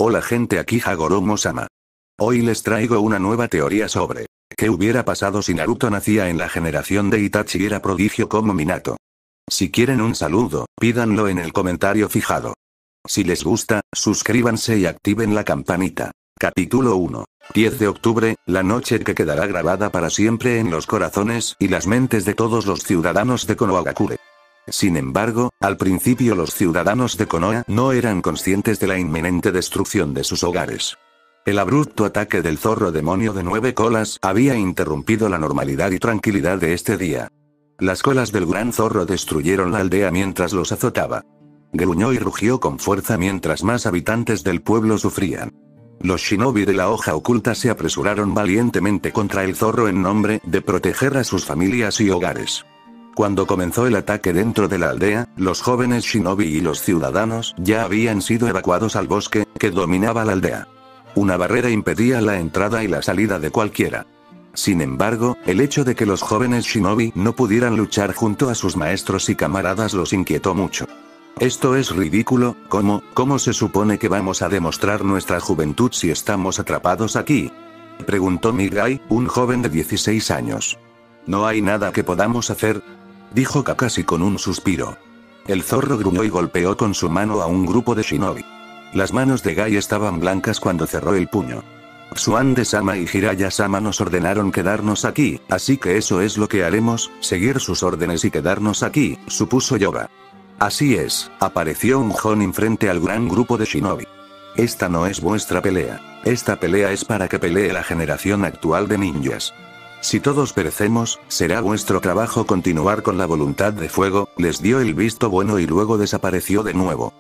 Hola gente, aquí Hagoromo-sama. Hoy les traigo una nueva teoría sobre ¿qué hubiera pasado si Naruto nacía en la generación de Itachi y era prodigio como Minato? Si quieren un saludo, pídanlo en el comentario fijado. Si les gusta, suscríbanse y activen la campanita. Capítulo 1. 10 de octubre, la noche que quedará grabada para siempre en los corazones y las mentes de todos los ciudadanos de Konohagakure. Sin embargo, al principio los ciudadanos de Konoha no eran conscientes de la inminente destrucción de sus hogares. El abrupto ataque del zorro demonio de 9 colas había interrumpido la normalidad y tranquilidad de este día. Las colas del gran zorro destruyeron la aldea mientras los azotaba. Gruñó y rugió con fuerza mientras más habitantes del pueblo sufrían. Los shinobi de la hoja oculta se apresuraron valientemente contra el zorro en nombre de proteger a sus familias y hogares. Cuando comenzó el ataque dentro de la aldea, los jóvenes shinobi y los ciudadanos ya habían sido evacuados al bosque que dominaba la aldea. Una barrera impedía la entrada y la salida de cualquiera. Sin embargo, el hecho de que los jóvenes shinobi no pudieran luchar junto a sus maestros y camaradas los inquietó mucho. Esto es ridículo, ¿cómo se supone que vamos a demostrar nuestra juventud si estamos atrapados aquí? Preguntó Mirai, un joven de 16 años. ¿No hay nada que podamos hacer?, dijo Kakashi con un suspiro. El zorro gruñó y golpeó con su mano a un grupo de shinobi. Las manos de Gai estaban blancas cuando cerró el puño. Tsuande-sama y Jiraiya-sama nos ordenaron quedarnos aquí, así que eso es lo que haremos, seguir sus órdenes y quedarnos aquí, supuso Yoba. Así es, apareció un Jonin frente al gran grupo de shinobi. Esta no es vuestra pelea. Esta pelea es para que pelee la generación actual de ninjas. Si todos perecemos, será vuestro trabajo continuar con la voluntad de fuego, les dio el visto bueno y luego desapareció de nuevo.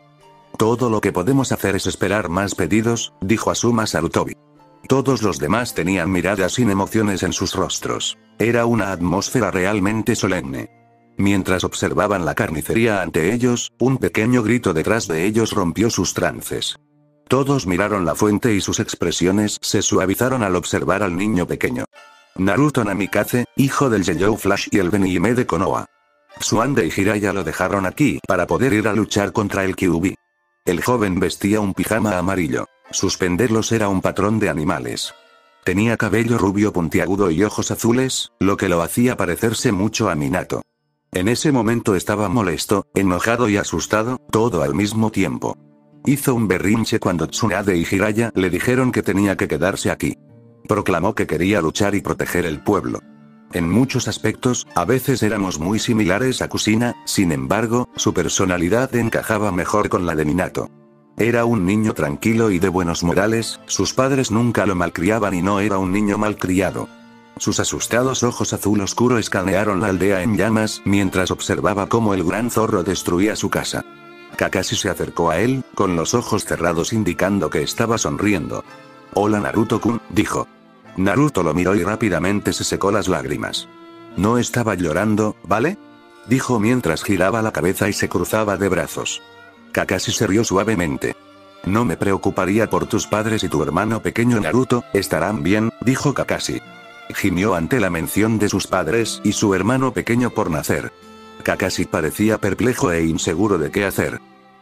Todo lo que podemos hacer es esperar más pedidos, dijo Asuma Sarutobi. Todos los demás tenían miradas sin emociones en sus rostros. Era una atmósfera realmente solemne. Mientras observaban la carnicería ante ellos, un pequeño grito detrás de ellos rompió sus trances. Todos miraron la fuente y sus expresiones se suavizaron al observar al niño pequeño. Naruto Namikaze, hijo del Yellow Flash y el Benihime de Konoha. Tsuande y Jiraiya lo dejaron aquí para poder ir a luchar contra el Kyuubi. El joven vestía un pijama amarillo. Sus pendelos era un patrón de animales. Tenía cabello rubio puntiagudo y ojos azules, lo que lo hacía parecerse mucho a Minato. En ese momento estaba molesto, enojado y asustado, todo al mismo tiempo. Hizo un berrinche cuando Tsunade y Jiraiya le dijeron que tenía que quedarse aquí. Proclamó que quería luchar y proteger el pueblo. En muchos aspectos, a veces éramos muy similares a Kushina, sin embargo, su personalidad encajaba mejor con la de Minato. Era un niño tranquilo y de buenos modales, sus padres nunca lo malcriaban y no era un niño malcriado. Sus asustados ojos azul oscuro escanearon la aldea en llamas mientras observaba cómo el gran zorro destruía su casa. Kakashi se acercó a él, con los ojos cerrados indicando que estaba sonriendo. Hola Naruto-kun, dijo. Naruto lo miró y rápidamente se secó las lágrimas. No estaba llorando, ¿vale?, dijo mientras giraba la cabeza y se cruzaba de brazos. Kakashi se rió suavemente. No me preocuparía por tus padres y tu hermano pequeño Naruto, estarán bien, dijo Kakashi. Gimió ante la mención de sus padres y su hermano pequeño por nacer. Kakashi parecía perplejo e inseguro de qué hacer.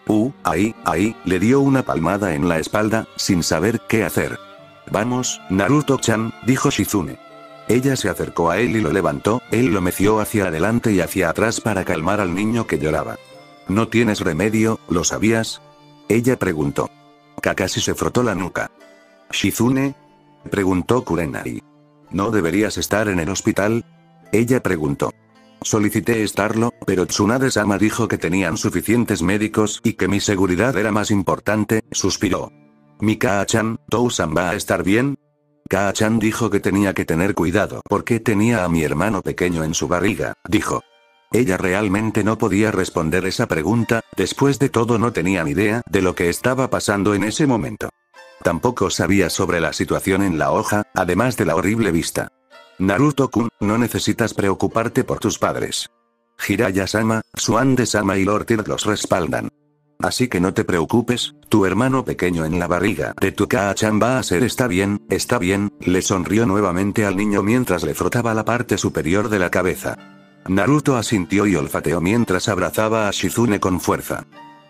Ahí, le dio una palmada en la espalda, sin saber qué hacer. Vamos, Naruto-chan, dijo Shizune. Ella se acercó a él y lo levantó, él lo meció hacia adelante y hacia atrás para calmar al niño que lloraba. ¿No tienes remedio, lo sabías?, ella preguntó. Kakashi se frotó la nuca. ¿Shizune?, preguntó Kurenai. ¿No deberías estar en el hospital?, ella preguntó. Solicité estarlo, pero Tsunade-sama dijo que tenían suficientes médicos y que mi seguridad era más importante, suspiró. ¿Mi Kaa-chan, Tou-san va a estar bien? Kaa-chan dijo que tenía que tener cuidado porque tenía a mi hermano pequeño en su barriga, dijo. Ella realmente no podía responder esa pregunta, después de todo no tenía ni idea de lo que estaba pasando en ese momento. Tampoco sabía sobre la situación en la hoja, además de la horrible vista. Naruto-kun, no necesitas preocuparte por tus padres. Jiraiya-sama, Tsuande-sama y Lord Tirk los respaldan. Así que no te preocupes, tu hermano pequeño en la barriga de tu Kaa-chan va a ser está bien, le sonrió nuevamente al niño mientras le frotaba la parte superior de la cabeza. Naruto asintió y olfateó mientras abrazaba a Shizune con fuerza.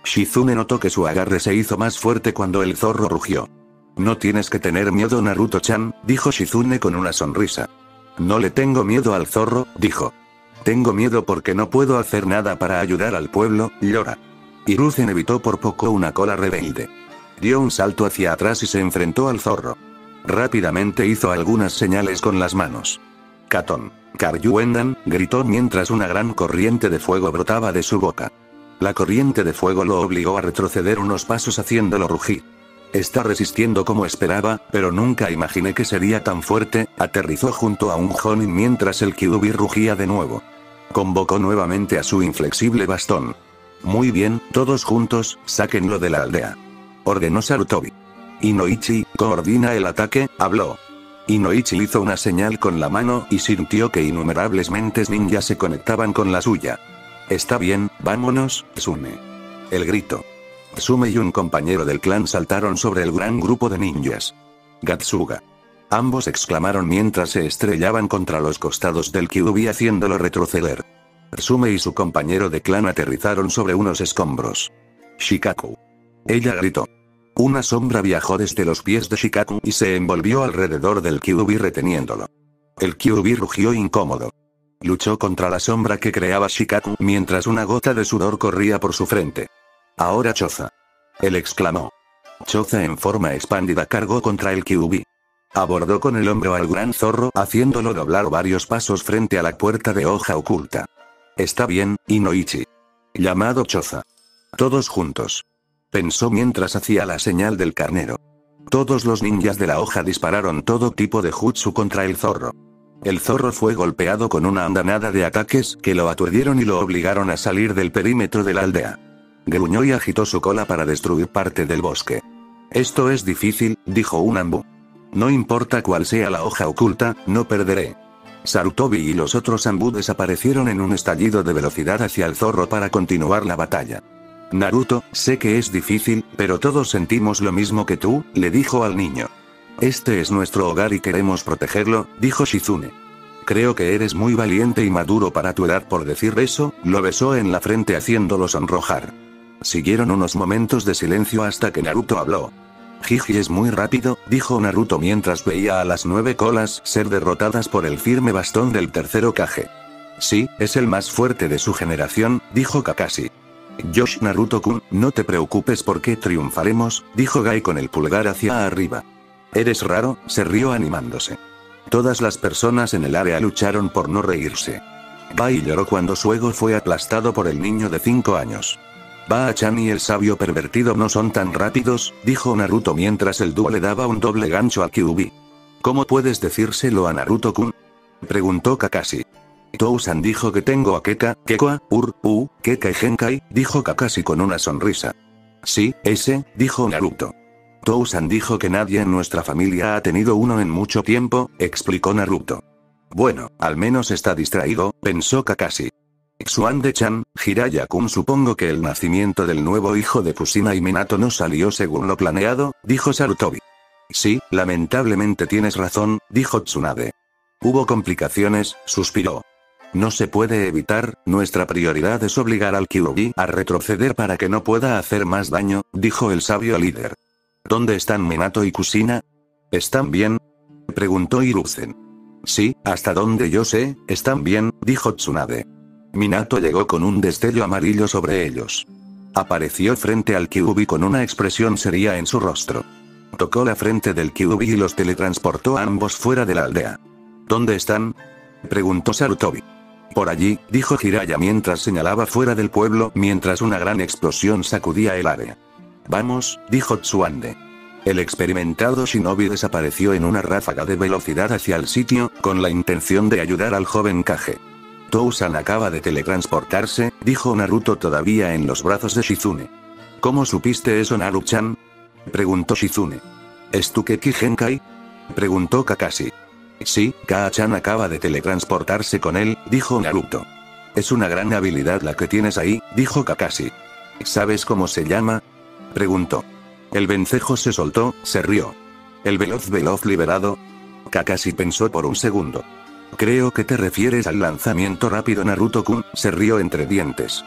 Shizune notó que su agarre se hizo más fuerte cuando el zorro rugió. No tienes que tener miedo, Naruto-chan, dijo Shizune con una sonrisa. No le tengo miedo al zorro, dijo. Tengo miedo porque no puedo hacer nada para ayudar al pueblo, llora. Hiruzen evitó por poco una cola rebelde. Dio un salto hacia atrás y se enfrentó al zorro. Rápidamente hizo algunas señales con las manos. Katon, Karyuendan, gritó mientras una gran corriente de fuego brotaba de su boca. La corriente de fuego lo obligó a retroceder unos pasos haciéndolo rugir. Está resistiendo como esperaba, pero nunca imaginé que sería tan fuerte. Aterrizó junto a un Jonin mientras el Kyuubi rugía de nuevo. Convocó nuevamente a su inflexible bastón. Muy bien, todos juntos, sáquenlo de la aldea. Ordenó Sarutobi. Inoichi, coordina el ataque, habló. Inoichi hizo una señal con la mano y sintió que innumerables mentes ninja se conectaban con la suya. Está bien, vámonos, Tsume. El grito. Tsume y un compañero del clan saltaron sobre el gran grupo de ninjas. Gatsuga. Ambos exclamaron mientras se estrellaban contra los costados del Kyuubi haciéndolo retroceder. Tsume y su compañero de clan aterrizaron sobre unos escombros. Shikaku. Ella gritó. Una sombra viajó desde los pies de Shikaku y se envolvió alrededor del Kyuubi reteniéndolo. El Kyuubi rugió incómodo. Luchó contra la sombra que creaba Shikaku mientras una gota de sudor corría por su frente. Ahora Choza. Él exclamó. Choza en forma expandida cargó contra el Kyuubi. Abordó con el hombro al gran zorro haciéndolo doblar varios pasos frente a la puerta de hoja oculta. Está bien, Inoichi. Llamado Choza. Todos juntos. Pensó mientras hacía la señal del carnero. Todos los ninjas de la hoja dispararon todo tipo de jutsu contra el zorro. El zorro fue golpeado con una andanada de ataques que lo aturdieron y lo obligaron a salir del perímetro de la aldea. Gruñó y agitó su cola para destruir parte del bosque. Esto es difícil, dijo un Anbu. No importa cuál sea la hoja oculta, no perderé. Sarutobi y los otros Anbu desaparecieron en un estallido de velocidad hacia el zorro para continuar la batalla. Naruto, sé que es difícil, pero todos sentimos lo mismo que tú, le dijo al niño. Este es nuestro hogar y queremos protegerlo, dijo Shizune. Creo que eres muy valiente y maduro para tu edad por decir eso, lo besó en la frente haciéndolo sonrojar. Siguieron unos momentos de silencio hasta que Naruto habló. Jiji es muy rápido, dijo Naruto mientras veía a las 9 colas ser derrotadas por el firme bastón del tercer Hokage. Sí, es el más fuerte de su generación, dijo Kakashi. Yosh Naruto-kun, no te preocupes porque triunfaremos, dijo Gai con el pulgar hacia arriba. Eres raro, se rió animándose. Todas las personas en el área lucharon por no reírse. Bai lloró cuando su ego fue aplastado por el niño de 5 años. Ba-chan y el sabio pervertido no son tan rápidos, dijo Naruto mientras el dúo le daba un doble gancho a Kyuubi. ¿Cómo puedes decírselo a Naruto-kun? Preguntó Kakashi. Tou-san dijo que tengo a Keka, Kekua, Keka y Genkai, dijo Kakashi con una sonrisa. Sí, ese, dijo Naruto. Tou-san dijo que nadie en nuestra familia ha tenido uno en mucho tiempo, explicó Naruto. Bueno, al menos está distraído, pensó Kakashi. Xuande-chan, Jiraiya-kun, supongo que el nacimiento del nuevo hijo de Kushina y Minato no salió según lo planeado, dijo Sarutobi. Sí, lamentablemente tienes razón, dijo Tsunade. Hubo complicaciones, suspiró. No se puede evitar, nuestra prioridad es obligar al Kyuubi a retroceder para que no pueda hacer más daño, dijo el sabio líder. ¿Dónde están Minato y Kushina? ¿Están bien? Preguntó Hiruzen. Sí, hasta donde yo sé, están bien, dijo Tsunade. Minato llegó con un destello amarillo sobre ellos. Apareció frente al Kyuubi con una expresión seria en su rostro. Tocó la frente del Kyuubi y los teletransportó a ambos fuera de la aldea. ¿Dónde están? Preguntó Sarutobi. Por allí, dijo Jiraiya mientras señalaba fuera del pueblo mientras una gran explosión sacudía el área. Vamos, dijo Tsuande. El experimentado shinobi desapareció en una ráfaga de velocidad hacia el sitio, con la intención de ayudar al joven Kage. Tou-san acaba de teletransportarse, dijo Naruto todavía en los brazos de Shizune. ¿Cómo supiste eso, Naru-chan? Preguntó Shizune. ¿Es tu Keki Genkai? Preguntó Kakashi. Sí, Kaa-chan acaba de teletransportarse con él, dijo Naruto. Es una gran habilidad la que tienes ahí, dijo Kakashi. ¿Sabes cómo se llama? Preguntó. El vencejo se soltó, se rió. ¿El veloz liberado? Kakashi pensó por un segundo. Creo que te refieres al lanzamiento rápido, Naruto-kun, se rió entre dientes.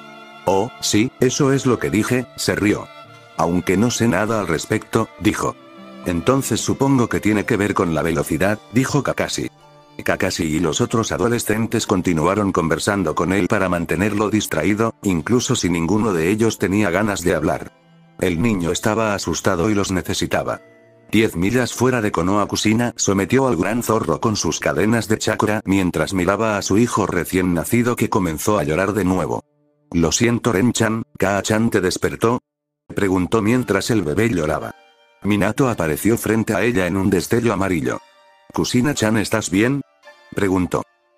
Oh, sí, eso es lo que dije, se rió. Aunque no sé nada al respecto, dijo. Entonces supongo que tiene que ver con la velocidad, dijo Kakashi. Kakashi y los otros adolescentes continuaron conversando con él para mantenerlo distraído, incluso si ninguno de ellos tenía ganas de hablar. El niño estaba asustado y los necesitaba. 10 millas fuera de Konoha, Kushina sometió al gran zorro con sus cadenas de chakra mientras miraba a su hijo recién nacido que comenzó a llorar de nuevo. Lo siento, Ren-chan, ¿Kaa-chan te despertó? Preguntó mientras el bebé lloraba. Minato apareció frente a ella en un destello amarillo. Kushina-chan, ¿estás bien? Preguntó.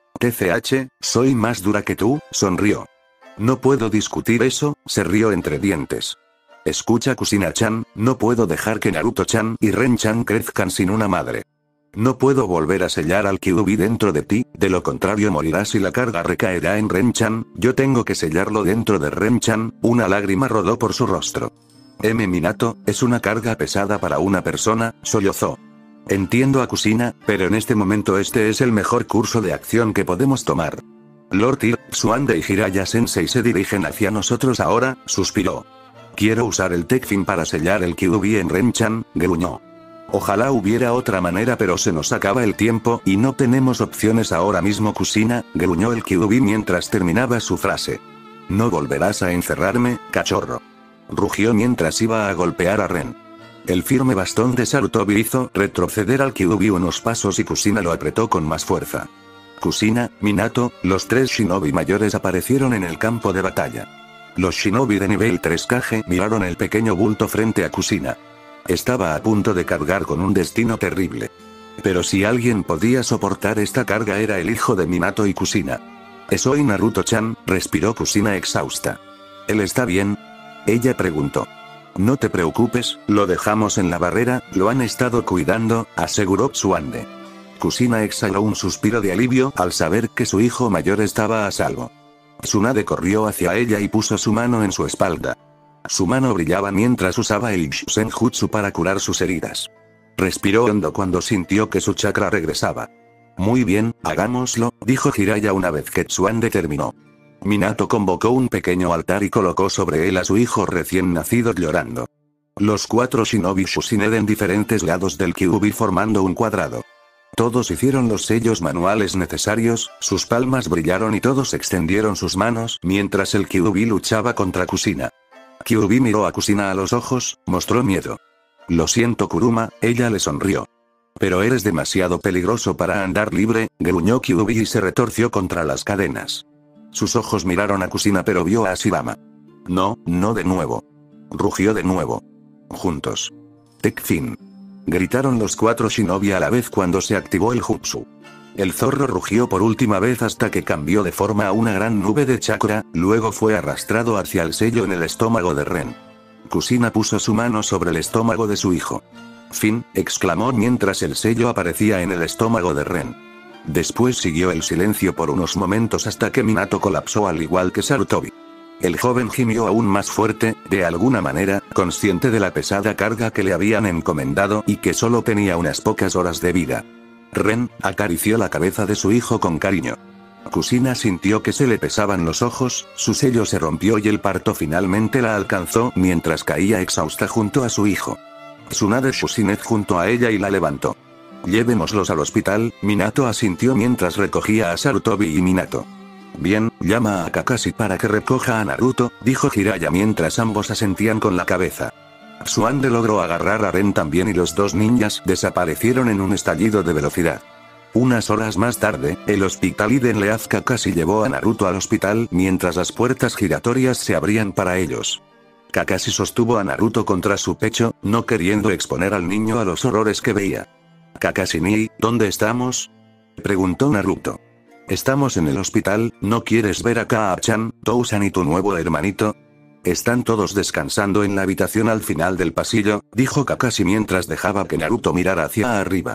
TCH, soy más dura que tú, sonrió. No puedo discutir eso, se rió entre dientes. Escucha, Kushina-chan, no puedo dejar que Naruto-chan y Ren-chan crezcan sin una madre. No puedo volver a sellar al Kyuubi dentro de ti, de lo contrario morirás y la carga recaerá en Ren-chan, yo tengo que sellarlo dentro de Ren-chan, una lágrima rodó por su rostro. Minato, es una carga pesada para una persona, sollozó. Entiendo a Kushina, pero en este momento este es el mejor curso de acción que podemos tomar. Lord Tir, Suande y Jiraiya Sensei se dirigen hacia nosotros ahora, suspiró. Quiero usar el Tekfin para sellar el Kyuubi en Ren-chan, gruñó. Ojalá hubiera otra manera, pero se nos acaba el tiempo y no tenemos opciones ahora mismo, Kushina, gruñó el Kyuubi mientras terminaba su frase. No volverás a encerrarme, cachorro. Rugió mientras iba a golpear a Ren. El firme bastón de Sarutobi hizo retroceder al Kyuubi unos pasos y Kushina lo apretó con más fuerza. Kushina, Minato, los 3 shinobi mayores aparecieron en el campo de batalla. Los shinobi de nivel 3 Kage miraron el pequeño bulto frente a Kushina. Estaba a punto de cargar con un destino terrible. Pero si alguien podía soportar esta carga era el hijo de Minato y Kushina. ¿Soy Naruto-chan? Respiró Kushina exhausta. ¿Él está bien? Ella preguntó. No te preocupes, lo dejamos en la barrera, lo han estado cuidando, aseguró Tsuande. Kushina exhaló un suspiro de alivio al saber que su hijo mayor estaba a salvo. Tsunade corrió hacia ella y puso su mano en su espalda. Su mano brillaba mientras usaba el Senjutsu para curar sus heridas. Respiró hondo cuando sintió que su chakra regresaba. Muy bien, hagámoslo, dijo Jiraiya una vez que Tsuande terminó. Minato convocó un pequeño altar y colocó sobre él a su hijo recién nacido llorando. Los 4 shinobi Shusined en diferentes lados del Kyuubi formando un cuadrado. Todos hicieron los sellos manuales necesarios, sus palmas brillaron y todos extendieron sus manos mientras el Kyuubi luchaba contra Kushina. Kyuubi miró a Kushina a los ojos, mostró miedo. Lo siento, Kuruma, ella le sonrió. Pero eres demasiado peligroso para andar libre, gruñó Kyuubi y se retorció contra las cadenas. Sus ojos miraron a Kushina pero vio a Ashirama. No, no de nuevo. Rugió de nuevo. Juntos. Tekfin. Gritaron los 4 shinobi a la vez cuando se activó el jutsu. El zorro rugió por última vez hasta que cambió de forma a una gran nube de chakra, luego fue arrastrado hacia el sello en el estómago de Ren. Kushina puso su mano sobre el estómago de su hijo. Fin, exclamó mientras el sello aparecía en el estómago de Ren. Después siguió el silencio por unos momentos hasta que Minato colapsó al igual que Sarutobi. El joven gimió aún más fuerte, de alguna manera, consciente de la pesada carga que le habían encomendado y que solo tenía unas pocas horas de vida. Ren acarició la cabeza de su hijo con cariño. Kushina sintió que se le pesaban los ojos, su sello se rompió y el parto finalmente la alcanzó mientras caía exhausta junto a su hijo. Tsunade Shusined junto a ella y la levantó. Llevémoslos al hospital, Minato asintió mientras recogía a Sarutobi y Minato. Bien, llama a Kakashi para que recoja a Naruto, dijo Jiraiya mientras ambos asentían con la cabeza. Tsuande logró agarrar a Ren también y los 2 ninjas desaparecieron en un estallido de velocidad. Unas horas más tarde, el hospital Iden Leaf Kakashi llevó a Naruto al hospital mientras las puertas giratorias se abrían para ellos. Kakashi sostuvo a Naruto contra su pecho, no queriendo exponer al niño a los horrores que veía. Kakashi-ni, ¿dónde estamos? Preguntó Naruto. Estamos en el hospital, ¿no quieres ver a Kaa-chan, Tou-san y tu nuevo hermanito? Están todos descansando en la habitación al final del pasillo, dijo Kakashi mientras dejaba que Naruto mirara hacia arriba.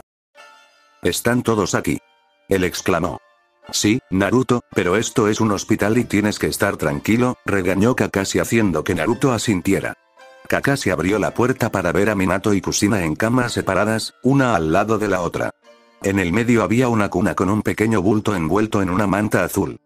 Están todos aquí. Él exclamó. Sí, Naruto, pero esto es un hospital y tienes que estar tranquilo, regañó Kakashi haciendo que Naruto asintiera. Kakashi abrió la puerta para ver a Minato y Kushina en camas separadas, una al lado de la otra. En el medio había una cuna con un pequeño bulto envuelto en una manta azul.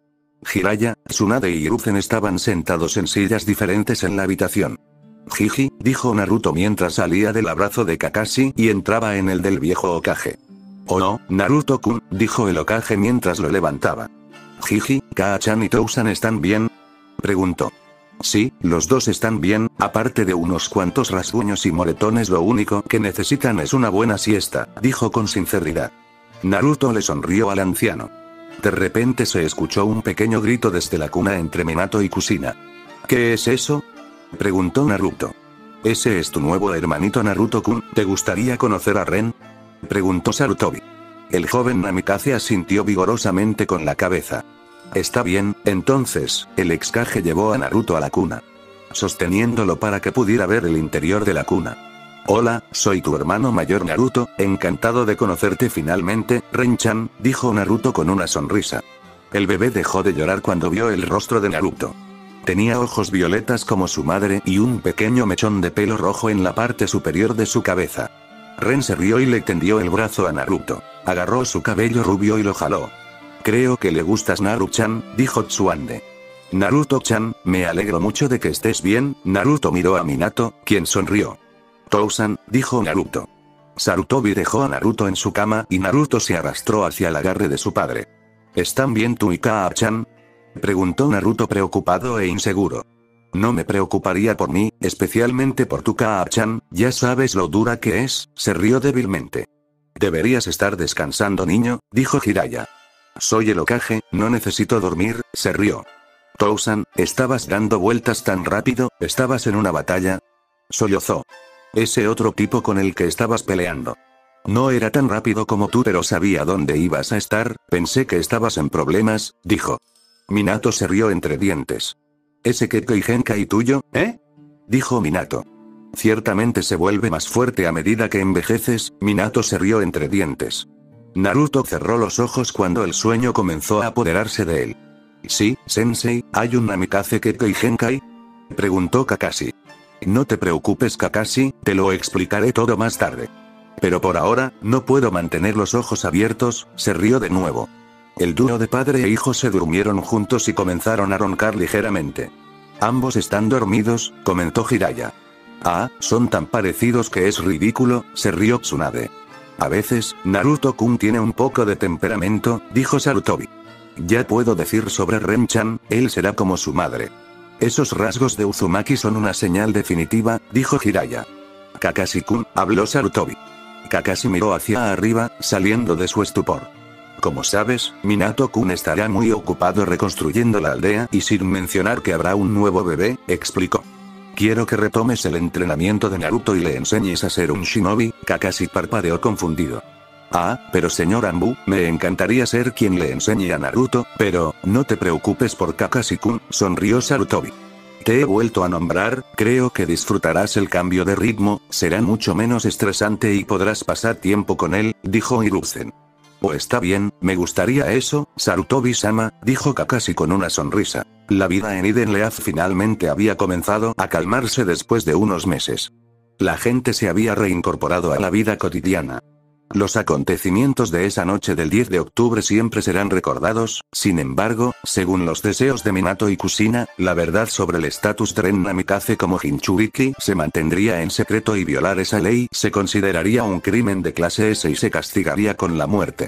Jiraiya, Tsunade y Hiruzen estaban sentados en sillas diferentes en la habitación. Jiji, dijo Naruto mientras salía del abrazo de Kakashi y entraba en el del viejo Hokage. Oh no, Naruto-kun, dijo el Hokage mientras lo levantaba. Jiji, Kaa-chan y Tousan están bien, preguntó. Sí, los dos están bien, aparte de unos cuantos rasguños y moretones, lo único que necesitan es una buena siesta, dijo con sinceridad. Naruto le sonrió al anciano. De repente se escuchó un pequeño grito desde la cuna entre Minato y Kushina. ¿Qué es eso?, preguntó Naruto. Ese es tu nuevo hermanito Naruto-kun, ¿te gustaría conocer a Ren?, preguntó Sarutobi. El joven Namikaze asintió vigorosamente con la cabeza. Está bien, entonces, el ex-Kage llevó a Naruto a la cuna, sosteniéndolo para que pudiera ver el interior de la cuna. Hola, soy tu hermano mayor Naruto, encantado de conocerte finalmente, Ren-chan, dijo Naruto con una sonrisa. El bebé dejó de llorar cuando vio el rostro de Naruto. Tenía ojos violetas como su madre y un pequeño mechón de pelo rojo en la parte superior de su cabeza. Ren se rió y le tendió el brazo a Naruto. Agarró su cabello rubio y lo jaló. Creo que le gustas Naru-chan, dijo Tsuande. Naruto-chan, me alegro mucho de que estés bien. Naruto miró a Minato, quien sonrió. Tousan, dijo Naruto. Sarutobi dejó a Naruto en su cama y Naruto se arrastró hacia el agarre de su padre. ¿Están bien tú y Kaa-chan?, preguntó Naruto preocupado e inseguro. No me preocuparía por mí, especialmente por tu Kaa-chan, ya sabes lo dura que es, se rió débilmente. Deberías estar descansando, niño, dijo Jiraiya. Soy el Hokage, no necesito dormir, se rió. Tousan, ¿estabas dando vueltas tan rápido? ¿Estabas en una batalla?, sollozó. Ese otro tipo con el que estabas peleando. No era tan rápido como tú, pero sabía dónde ibas a estar, pensé que estabas en problemas, dijo. Minato se rió entre dientes. ¿Ese Kekkei Genkai tuyo, dijo Minato. Ciertamente se vuelve más fuerte a medida que envejeces, Minato se rió entre dientes. Naruto cerró los ojos cuando el sueño comenzó a apoderarse de él. Sí, sensei, ¿hay un Namikaze Kekkei Genkai?, preguntó Kakashi. No te preocupes, Kakashi, te lo explicaré todo más tarde. Pero por ahora, no puedo mantener los ojos abiertos, se rió de nuevo. El dúo de padre e hijo se durmieron juntos y comenzaron a roncar ligeramente. Ambos están dormidos, comentó Jiraiya. Ah, son tan parecidos que es ridículo, se rió Tsunade. A veces, Naruto-kun tiene un poco de temperamento, dijo Sarutobi. Ya puedo decir sobre Ren-chan, él será como su madre. Esos rasgos de Uzumaki son una señal definitiva, dijo Jiraiya. Kakashi-kun, habló Sarutobi. Kakashi miró hacia arriba, saliendo de su estupor. Como sabes, Minato-kun estará muy ocupado reconstruyendo la aldea y sin mencionar que habrá un nuevo bebé, explicó. Quiero que retomes el entrenamiento de Naruto y le enseñes a ser un shinobi, Kakashi parpadeó confundido. Ah, pero señor Anbu, me encantaría ser quien le enseñe a Naruto, pero, no te preocupes por Kakashi-kun, sonrió Sarutobi. Te he vuelto a nombrar, creo que disfrutarás el cambio de ritmo, será mucho menos estresante y podrás pasar tiempo con él, dijo Hiruzen. Oh, está bien, me gustaría eso, Sarutobi-sama, dijo Kakashi con una sonrisa. La vida en Eden Leaf finalmente había comenzado a calmarse después de unos meses. La gente se había reincorporado a la vida cotidiana. Los acontecimientos de esa noche del 10 de octubre siempre serán recordados, sin embargo, según los deseos de Minato y Kushina, la verdad sobre el estatus de Ren Namikaze como Jinchuriki se mantendría en secreto y violar esa ley se consideraría un crimen de clase S y se castigaría con la muerte.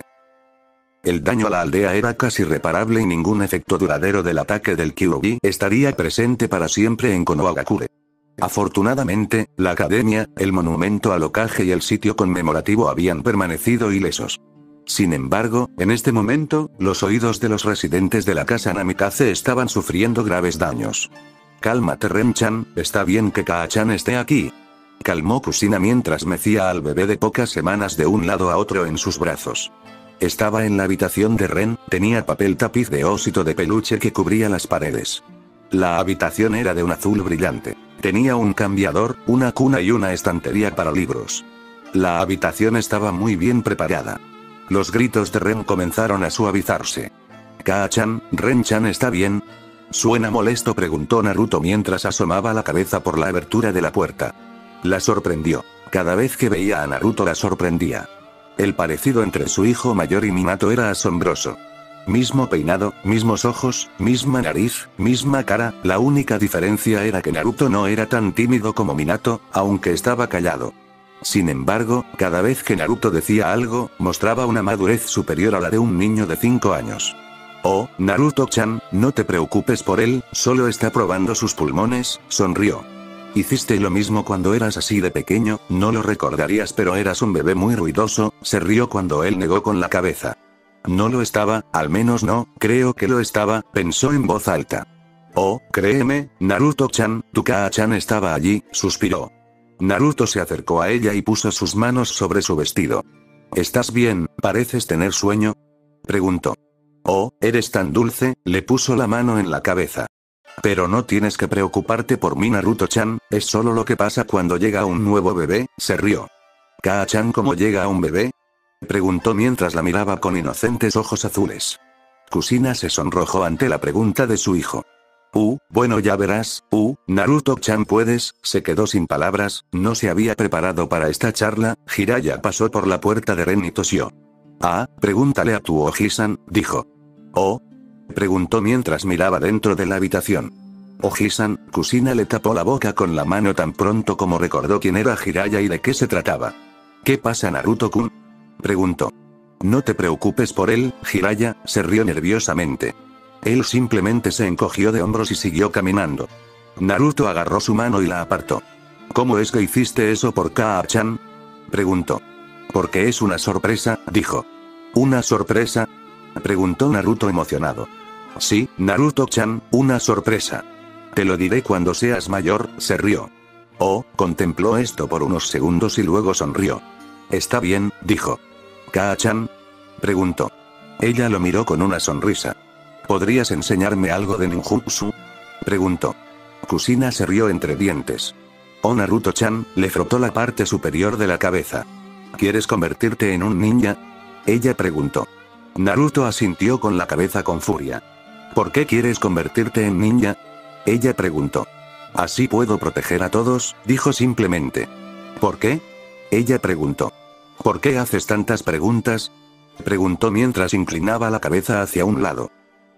El daño a la aldea era casi irreparable y ningún efecto duradero del ataque del Kyuubi estaría presente para siempre en Konohagakure. Afortunadamente, la academia, el monumento al Hokage y el sitio conmemorativo habían permanecido ilesos. Sin embargo, en este momento, los oídos de los residentes de la casa Namikaze estaban sufriendo graves daños. Cálmate Ren-chan, está bien que Kaa-chan esté aquí. Calmó Kushina mientras mecía al bebé de pocas semanas de un lado a otro en sus brazos. Estaba en la habitación de Ren, tenía papel tapiz de ósito de peluche que cubría las paredes. La habitación era de un azul brillante. Tenía un cambiador, una cuna y una estantería para libros. La habitación estaba muy bien preparada. Los gritos de Ren comenzaron a suavizarse. ¿Kaa-chan, Ren-chan está bien? ¿Suena molesto?, preguntó Naruto mientras asomaba la cabeza por la abertura de la puerta. La sorprendió. Cada vez que veía a Naruto la sorprendía. El parecido entre su hijo mayor y Minato era asombroso. mismo peinado, mismos ojos, misma nariz, misma cara, la única diferencia era que Naruto no era tan tímido como Minato, aunque estaba callado. Sin embargo, cada vez que Naruto decía algo, mostraba una madurez superior a la de un niño de 5 años. Oh, Naruto-chan, no te preocupes por él, solo está probando sus pulmones, sonrió. Hiciste lo mismo cuando eras así de pequeño, no lo recordarías pero eras un bebé muy ruidoso, se rió cuando él negó con la cabeza. No lo estaba, al menos no, creo que lo estaba, pensó en voz alta. Oh, créeme, Naruto-chan, tu Kaa-chan estaba allí, suspiró. Naruto se acercó a ella y puso sus manos sobre su vestido. ¿Estás bien? ¿Pareces tener sueño? Preguntó. Oh, eres tan dulce, le puso la mano en la cabeza. Pero no tienes que preocuparte por mí Naruto-chan, es solo lo que pasa cuando llega un nuevo bebé, se rió. ¿Kaa-chan cómo llega a un bebé? Preguntó mientras la miraba con inocentes ojos azules. Kusina se sonrojó ante la pregunta de su hijo. Bueno ya verás, Naruto-chan puedes, se quedó sin palabras, no se había preparado para esta charla, Jiraiya pasó por la puerta de Ren y tosió. Pregúntale a tu Oji-san, dijo. Preguntó mientras miraba dentro de la habitación. Oji-san, Kusina le tapó la boca con la mano tan pronto como recordó quién era Jiraiya y de qué se trataba. ¿Qué pasa Naruto-kun? Preguntó. No te preocupes por él, Jiraiya, se rió nerviosamente. Él simplemente se encogió de hombros y siguió caminando. Naruto agarró su mano y la apartó. ¿Cómo es que hiciste eso por Kaa-chan? Preguntó. Porque es una sorpresa, dijo. ¿Una sorpresa? Preguntó Naruto emocionado. Sí, Naruto-chan, una sorpresa. Te lo diré cuando seas mayor, se rió. Contempló esto por unos segundos y luego sonrió. Está bien, dijo. ¿Kaa-chan? Preguntó. Ella lo miró con una sonrisa. ¿Podrías enseñarme algo de ninjutsu? Preguntó. Kusina se rió entre dientes. Naruto-chan, le frotó la parte superior de la cabeza. ¿Quieres convertirte en un ninja? Ella preguntó. Naruto asintió con la cabeza con furia. ¿Por qué quieres convertirte en ninja? Ella preguntó. Así puedo proteger a todos, dijo simplemente. ¿Por qué? Ella preguntó. ¿Por qué haces tantas preguntas? Preguntó mientras inclinaba la cabeza hacia un lado.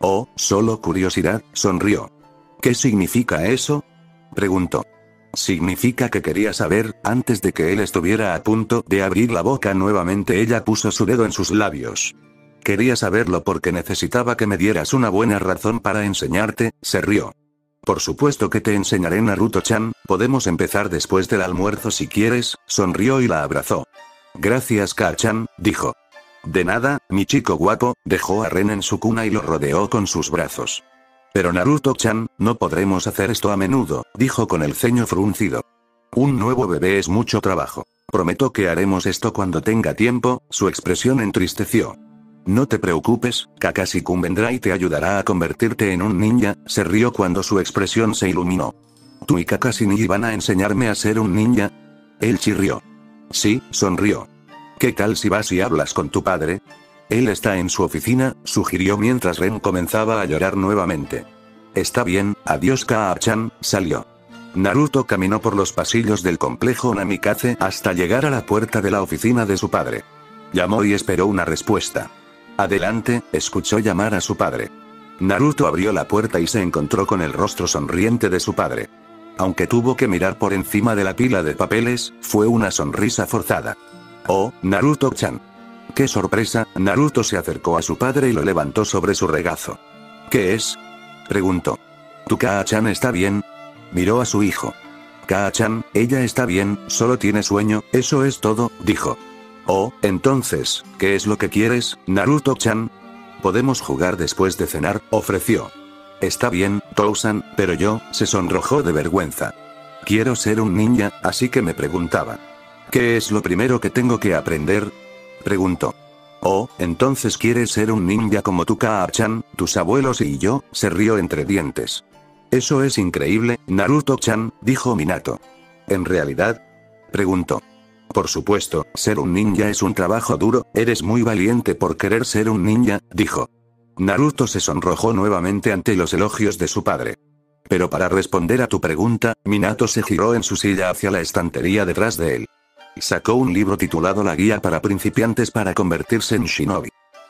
Solo curiosidad, sonrió. ¿Qué significa eso? Preguntó. Significa que quería saber, antes de que él estuviera a punto de abrir la boca nuevamente ella puso su dedo en sus labios. Quería saberlo porque necesitaba que me dieras una buena razón para enseñarte, se rió. Por supuesto que te enseñaré Naruto-chan, podemos empezar después del almuerzo si quieres, sonrió y la abrazó. Gracias Kaa-chan, dijo. De nada, mi chico guapo, dejó a Ren en su cuna y lo rodeó con sus brazos. Pero Naruto-chan, no podremos hacer esto a menudo, dijo con el ceño fruncido. Un nuevo bebé es mucho trabajo. Prometo que haremos esto cuando tenga tiempo, su expresión entristeció. No te preocupes, Kakashi-kun vendrá y te ayudará a convertirte en un ninja, se rió cuando su expresión se iluminó. ¿Tú y Kakashi van a enseñarme a ser un ninja? Él chirrió. Sí, sonrió. ¿Qué tal si vas y hablas con tu padre? Él está en su oficina, sugirió mientras Ren comenzaba a llorar nuevamente. Está bien, adiós Kaa-chan, salió. Naruto caminó por los pasillos del complejo Namikaze hasta llegar a la puerta de la oficina de su padre. Llamó y esperó una respuesta. Adelante, escuchó llamar a su padre. Naruto abrió la puerta y se encontró con el rostro sonriente de su padre. Aunque tuvo que mirar por encima de la pila de papeles, fue una sonrisa forzada. Naruto-chan. ¡Qué sorpresa! Naruto se acercó a su padre y lo levantó sobre su regazo. ¿Qué es? Preguntó. ¿Tu Kaa-chan está bien? Miró a su hijo. Kaa-chan, ella está bien, solo tiene sueño, eso es todo, dijo. Entonces, ¿qué es lo que quieres, Naruto-chan? Podemos jugar después de cenar, ofreció. Está bien, Tou-san, pero yo, se sonrojó de vergüenza. Quiero ser un ninja, así que me preguntaba. ¿Qué es lo primero que tengo que aprender? Preguntó. Entonces quieres ser un ninja como tu Kaa-chan, tus abuelos y yo, se rió entre dientes. Eso es increíble, Naruto-chan, dijo Minato. ¿En realidad? Preguntó. Por supuesto, ser un ninja es un trabajo duro, eres muy valiente por querer ser un ninja, dijo. Naruto se sonrojó nuevamente ante los elogios de su padre. Pero para responder a tu pregunta, Minato se giró en su silla hacia la estantería detrás de él. Sacó un libro titulado La guía para principiantes para convertirse en shinobi.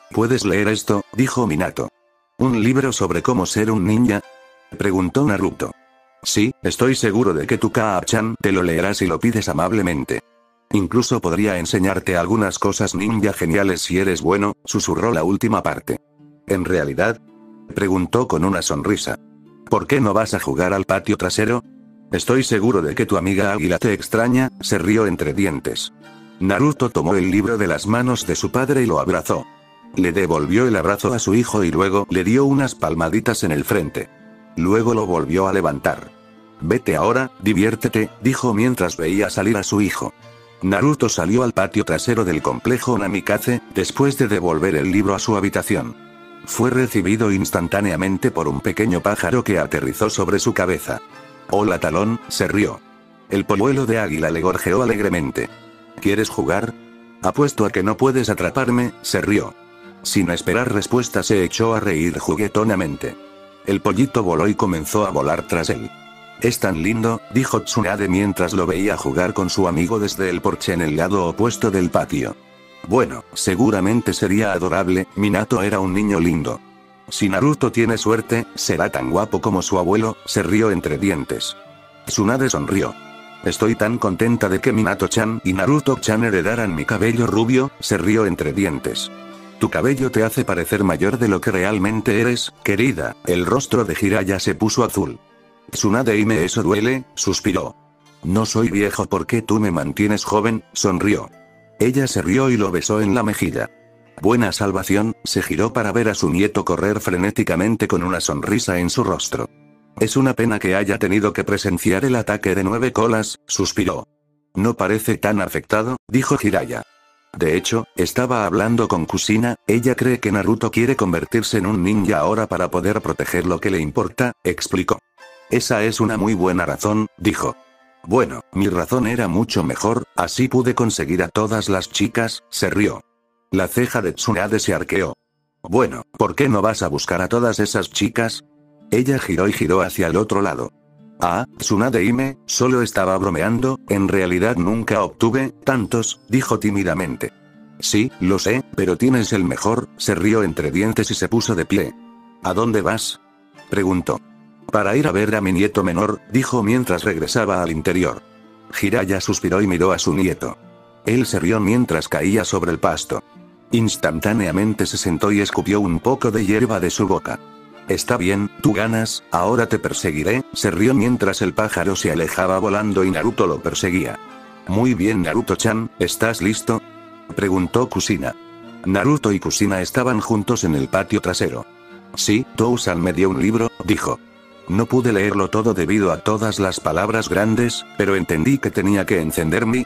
¿Puedes leer esto?, dijo Minato. ¿Un libro sobre cómo ser un ninja?, preguntó Naruto. Sí, estoy seguro de que tu Kaa-chan te lo leerá si lo pides amablemente. Incluso podría enseñarte algunas cosas ninja geniales si eres bueno, susurró la última parte. ¿En realidad?, preguntó con una sonrisa. ¿Por qué no vas a jugar al patio trasero? Estoy seguro de que tu amiga Águila te extraña, se rió entre dientes. Naruto tomó el libro de las manos de su padre y lo abrazó. Le devolvió el abrazo a su hijo y luego le dio unas palmaditas en el frente. Luego lo volvió a levantar. Vete ahora, diviértete, dijo mientras veía salir a su hijo. Naruto salió al patio trasero del complejo Namikaze, después de devolver el libro a su habitación. Fue recibido instantáneamente por un pequeño pájaro que aterrizó sobre su cabeza. Hola Talón, se rió. El polluelo de águila le gorjeó alegremente. ¿Quieres jugar? Apuesto a que no puedes atraparme, se rió. Sin esperar respuesta se echó a reír juguetonamente. El pollito voló y comenzó a volar tras él. Es tan lindo, dijo Tsunade mientras lo veía jugar con su amigo desde el porche en el lado opuesto del patio. Bueno, seguramente sería adorable, Minato era un niño lindo. Si Naruto tiene suerte, será tan guapo como su abuelo, se rió entre dientes. Tsunade sonrió. Estoy tan contenta de que Minato-chan y Naruto-chan heredaran mi cabello rubio, se rió entre dientes. Tu cabello te hace parecer mayor de lo que realmente eres, querida, el rostro de Jiraiya se puso azul. Tsunade-hime, eso duele, suspiró. No soy viejo porque tú me mantienes joven, sonrió. Ella se rió y lo besó en la mejilla. Buena salvación, se giró para ver a su nieto correr frenéticamente con una sonrisa en su rostro. Es una pena que haya tenido que presenciar el ataque de 9 colas, suspiró. No parece tan afectado, dijo Jiraiya. De hecho, estaba hablando con Kushina, ella cree que Naruto quiere convertirse en un ninja ahora para poder proteger lo que le importa, explicó. Esa es una muy buena razón, dijo. Bueno, mi razón era mucho mejor, así pude conseguir a todas las chicas, se rió. La ceja de Tsunade se arqueó. Bueno, ¿por qué no vas a buscar a todas esas chicas? Ella giró y giró hacia el otro lado. Ah, Tsunade-hime, solo estaba bromeando, en realidad nunca obtuve tantos, dijo tímidamente. Sí, lo sé, pero tienes el mejor, se rió entre dientes y se puso de pie. ¿A dónde vas?, preguntó. Para ir a ver a mi nieto menor, dijo mientras regresaba al interior. Jiraiya suspiró y miró a su nieto. Él se rió mientras caía sobre el pasto. Instantáneamente se sentó y escupió un poco de hierba de su boca. Está bien, tú ganas, ahora te perseguiré, se rió mientras el pájaro se alejaba volando y Naruto lo perseguía. Muy bien Naruto-chan, ¿estás listo?, preguntó Kushina. Naruto y Kushina estaban juntos en el patio trasero. Sí, Tousan me dio un libro, dijo. No pude leerlo todo debido a todas las palabras grandes, pero entendí que tenía que encender mi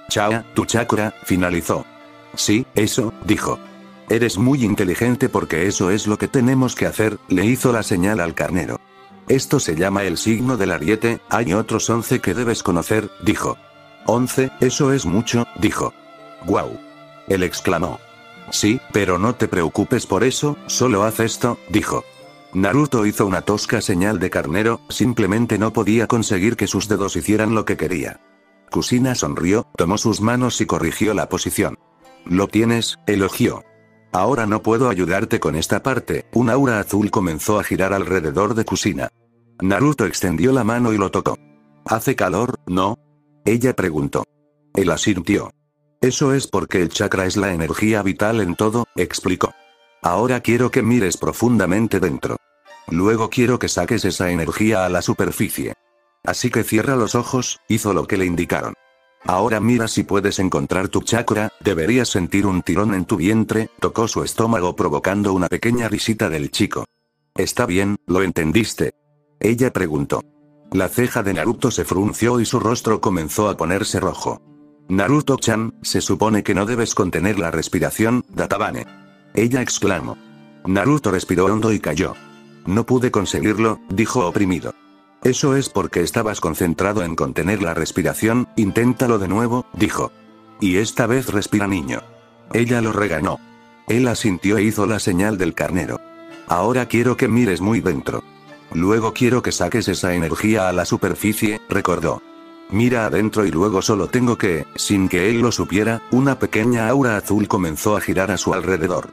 tu chakra, finalizó. Sí, eso, dijo. Eres muy inteligente porque eso es lo que tenemos que hacer, le hizo la señal al carnero. Esto se llama el signo del ariete, hay otros 11 que debes conocer, dijo. 11, eso es mucho, dijo. Guau. Él exclamó. Sí, pero no te preocupes por eso, solo haz esto, dijo. Naruto hizo una tosca señal de carnero, simplemente no podía conseguir que sus dedos hicieran lo que quería. Kushina sonrió, tomó sus manos y corrigió la posición. Lo tienes, elogió. Ahora no puedo ayudarte con esta parte, un aura azul comenzó a girar alrededor de Kushina. Naruto extendió la mano y lo tocó. ¿Hace calor, no?, ella preguntó. Él asintió. Eso es porque el chakra es la energía vital en todo, explicó. Ahora quiero que mires profundamente dentro. Luego quiero que saques esa energía a la superficie. Así que cierra los ojos, hizo lo que le indicaron. Ahora mira si puedes encontrar tu chakra, deberías sentir un tirón en tu vientre, tocó su estómago provocando una pequeña risita del chico. Está bien, ¿lo entendiste?, ella preguntó. La ceja de Naruto se frunció y su rostro comenzó a ponerse rojo. Naruto-chan, se supone que no debes contener la respiración, Databane. Ella exclamó. Naruto respiró hondo y cayó. No pude conseguirlo, dijo oprimido. Eso es porque estabas concentrado en contener la respiración, inténtalo de nuevo, dijo. Y esta vez respira niño. Ella lo regañó. Él asintió e hizo la señal del carnero. Ahora quiero que mires muy dentro. Luego quiero que saques esa energía a la superficie, recordó. Mira adentro y luego solo tengo que, sin que él lo supiera, una pequeña aura azul comenzó a girar a su alrededor.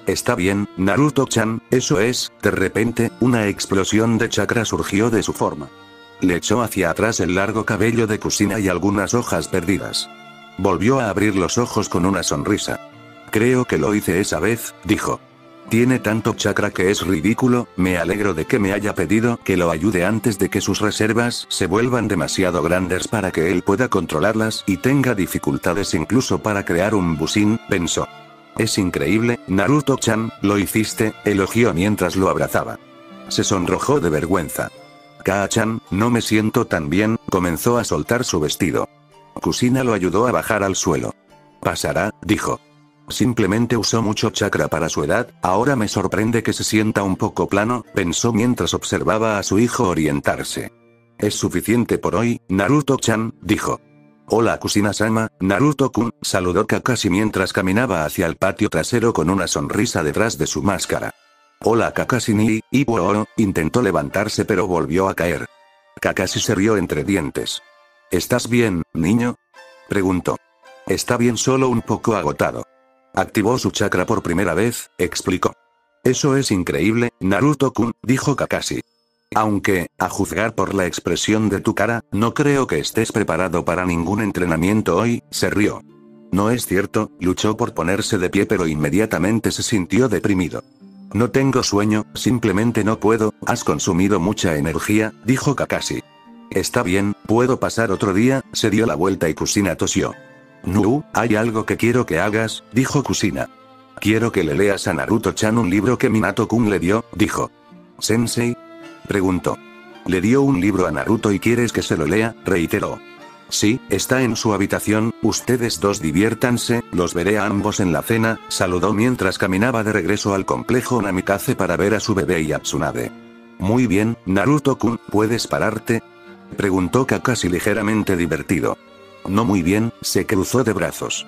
Está bien, Naruto-chan, eso es. De repente, una explosión de chakra surgió de su forma. Le echó hacia atrás el largo cabello de Kushina y algunas hojas perdidas. Volvió a abrir los ojos con una sonrisa. Creo que lo hice esa vez, dijo. Tiene tanto chakra que es ridículo. Me alegro de que me haya pedido que lo ayude antes de que sus reservas se vuelvan demasiado grandes para que él pueda controlarlas y tenga dificultades incluso para crear un Bushin, pensó. Es increíble, Naruto-chan, lo hiciste, elogió mientras lo abrazaba. Se sonrojó de vergüenza. Kaa-chan, no me siento tan bien, comenzó a soltar su vestido. Kushina lo ayudó a bajar al suelo. Pasará, dijo. Simplemente usó mucho chakra para su edad, ahora me sorprende que se sienta un poco plano, pensó mientras observaba a su hijo orientarse. Es suficiente por hoy, Naruto-chan, dijo. Hola Kushina-sama, Naruto-kun, saludó Kakashi mientras caminaba hacia el patio trasero con una sonrisa detrás de su máscara. Hola Kakashi-ni, intentó levantarse pero volvió a caer. Kakashi se rió entre dientes. ¿Estás bien, niño? Preguntó. Está bien, solo un poco agotado. Activó su chakra por primera vez, explicó. Eso es increíble, Naruto-kun, dijo Kakashi. Aunque, a juzgar por la expresión de tu cara, no creo que estés preparado para ningún entrenamiento hoy, se rió. No es cierto, luchó por ponerse de pie pero inmediatamente se sintió deprimido. No tengo sueño, simplemente no puedo, has consumido mucha energía, dijo Kakashi. Está bien, puedo pasar otro día, se dio la vuelta y Kushina tosió. No, hay algo que quiero que hagas, dijo Kushina. Quiero que le leas a Naruto-chan un libro que Minato-kun le dio, dijo. ¿Sensei? Preguntó. Le dio un libro a Naruto y quieres que se lo lea, reiteró. Sí, está en su habitación, ustedes dos diviértanse, los veré a ambos en la cena, saludó mientras caminaba de regreso al complejo Namikaze para ver a su bebé y a Tsunade. Muy bien, Naruto-kun, ¿puedes pararte? Preguntó Kakashi ligeramente divertido. No muy bien, se cruzó de brazos.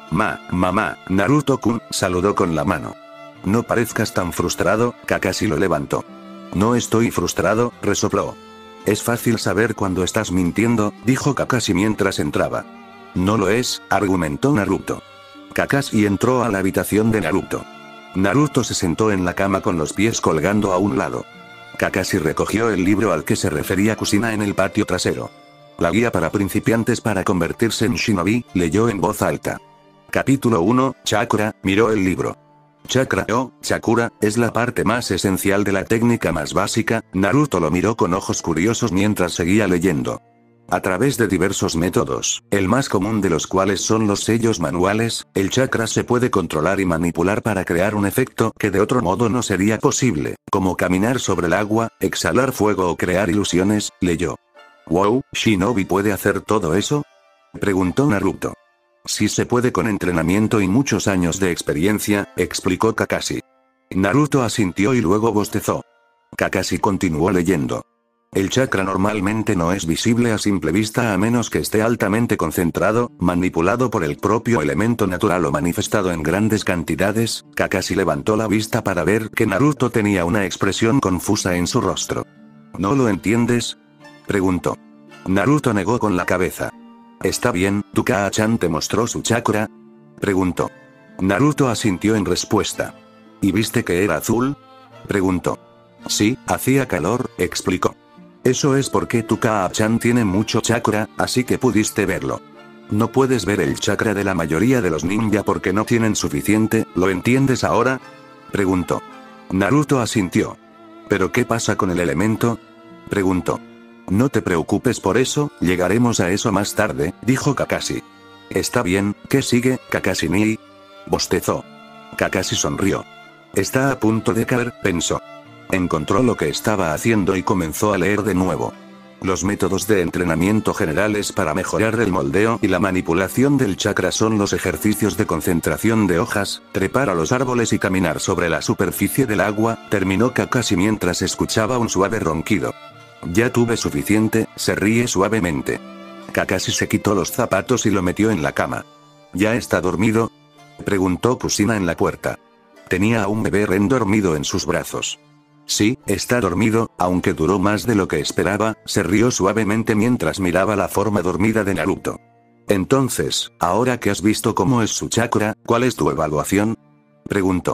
Mamá, Naruto-kun, saludó con la mano. No parezcas tan frustrado, Kakashi lo levantó. No estoy frustrado, resopló. Es fácil saber cuando estás mintiendo, dijo Kakashi mientras entraba. No lo es, argumentó Naruto. Kakashi entró a la habitación de Naruto. Naruto se sentó en la cama con los pies colgando a un lado. Kakashi recogió el libro al que se refería Kushina en el patio trasero. La guía para principiantes para convertirse en shinobi, leyó en voz alta. Capítulo 1, Chakra, miró el libro. Chakra o Chakura, es la parte más esencial de la técnica más básica, Naruto lo miró con ojos curiosos mientras seguía leyendo. A través de diversos métodos, el más común de los cuales son los sellos manuales, el chakra se puede controlar y manipular para crear un efecto que de otro modo no sería posible, como caminar sobre el agua, exhalar fuego o crear ilusiones, leyó. Wow, ¿Shinobi puede hacer todo eso? Preguntó Naruto. Sí se puede con entrenamiento y muchos años de experiencia, explicó Kakashi. Naruto asintió y luego bostezó. Kakashi continuó leyendo. El chakra normalmente no es visible a simple vista a menos que esté altamente concentrado, manipulado por el propio elemento natural o manifestado en grandes cantidades. Kakashi levantó la vista para ver que Naruto tenía una expresión confusa en su rostro. ¿No lo entiendes? Preguntó. Naruto negó con la cabeza. Está bien, ¿tu Kaa-chan te mostró su chakra? Preguntó. Naruto asintió en respuesta. ¿Y viste que era azul? Preguntó. Sí, hacía calor, explicó. Eso es porque tu Kaa-chan tiene mucho chakra, así que pudiste verlo. No puedes ver el chakra de la mayoría de los ninja porque no tienen suficiente, ¿lo entiendes ahora? Preguntó. Naruto asintió. ¿Pero qué pasa con el elemento? Preguntó. No te preocupes por eso, llegaremos a eso más tarde, dijo Kakashi. Está bien, ¿qué sigue, Kakashi-ni? Bostezó. Kakashi sonrió. Está a punto de caer, pensó. Encontró lo que estaba haciendo y comenzó a leer de nuevo. Los métodos de entrenamiento generales para mejorar el moldeo y la manipulación del chakra son los ejercicios de concentración de hojas, trepar a los árboles y caminar sobre la superficie del agua, terminó Kakashi mientras escuchaba un suave ronquido. Ya tuve suficiente, se ríe suavemente. Kakashi se quitó los zapatos y lo metió en la cama. ¿Ya está dormido? Preguntó Kushina en la puerta. Tenía a un bebé Ren dormido en sus brazos. Sí, está dormido, aunque duró más de lo que esperaba, se rió suavemente mientras miraba la forma dormida de Naruto. Entonces, ahora que has visto cómo es su chakra, ¿cuál es tu evaluación? Preguntó.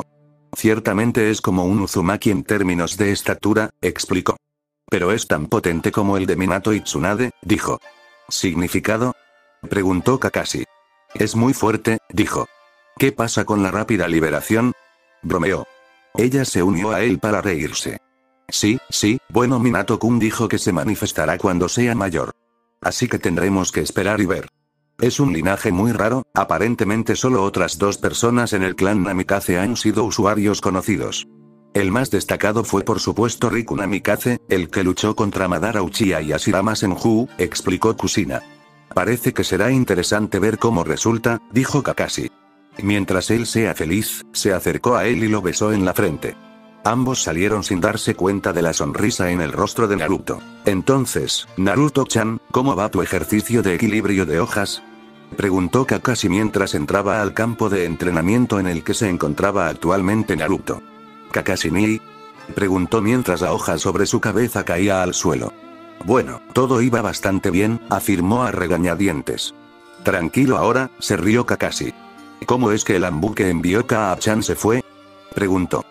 Ciertamente es como un Uzumaki en términos de estatura, explicó. Pero es tan potente como el de Minato y Tsunade, dijo. ¿Significado? Preguntó Kakashi. Es muy fuerte, dijo. ¿Qué pasa con la rápida liberación? Bromeó. Ella se unió a él para reírse. Sí, bueno, Minato-kun dijo que se manifestará cuando sea mayor. Así que tendremos que esperar y ver. Es un linaje muy raro, aparentemente solo otras 2 personas en el clan Namikaze han sido usuarios conocidos. El más destacado fue por supuesto Riku Namikaze, el que luchó contra Madara Uchiha y Hashirama Senju, explicó Kushina. Parece que será interesante ver cómo resulta, dijo Kakashi. Mientras él sea feliz, se acercó a él y lo besó en la frente. Ambos salieron sin darse cuenta de la sonrisa en el rostro de Naruto. Entonces, Naruto-chan, ¿cómo va tu ejercicio de equilibrio de hojas? Preguntó Kakashi mientras entraba al campo de entrenamiento en el que se encontraba actualmente Naruto. ¿Kakashi-ni? Preguntó mientras la hoja sobre su cabeza caía al suelo. Bueno, todo iba bastante bien, afirmó a regañadientes. Tranquilo ahora, se rió Kakashi. ¿Cómo es que el Anbu que envió Kaa-chan se fue? Preguntó.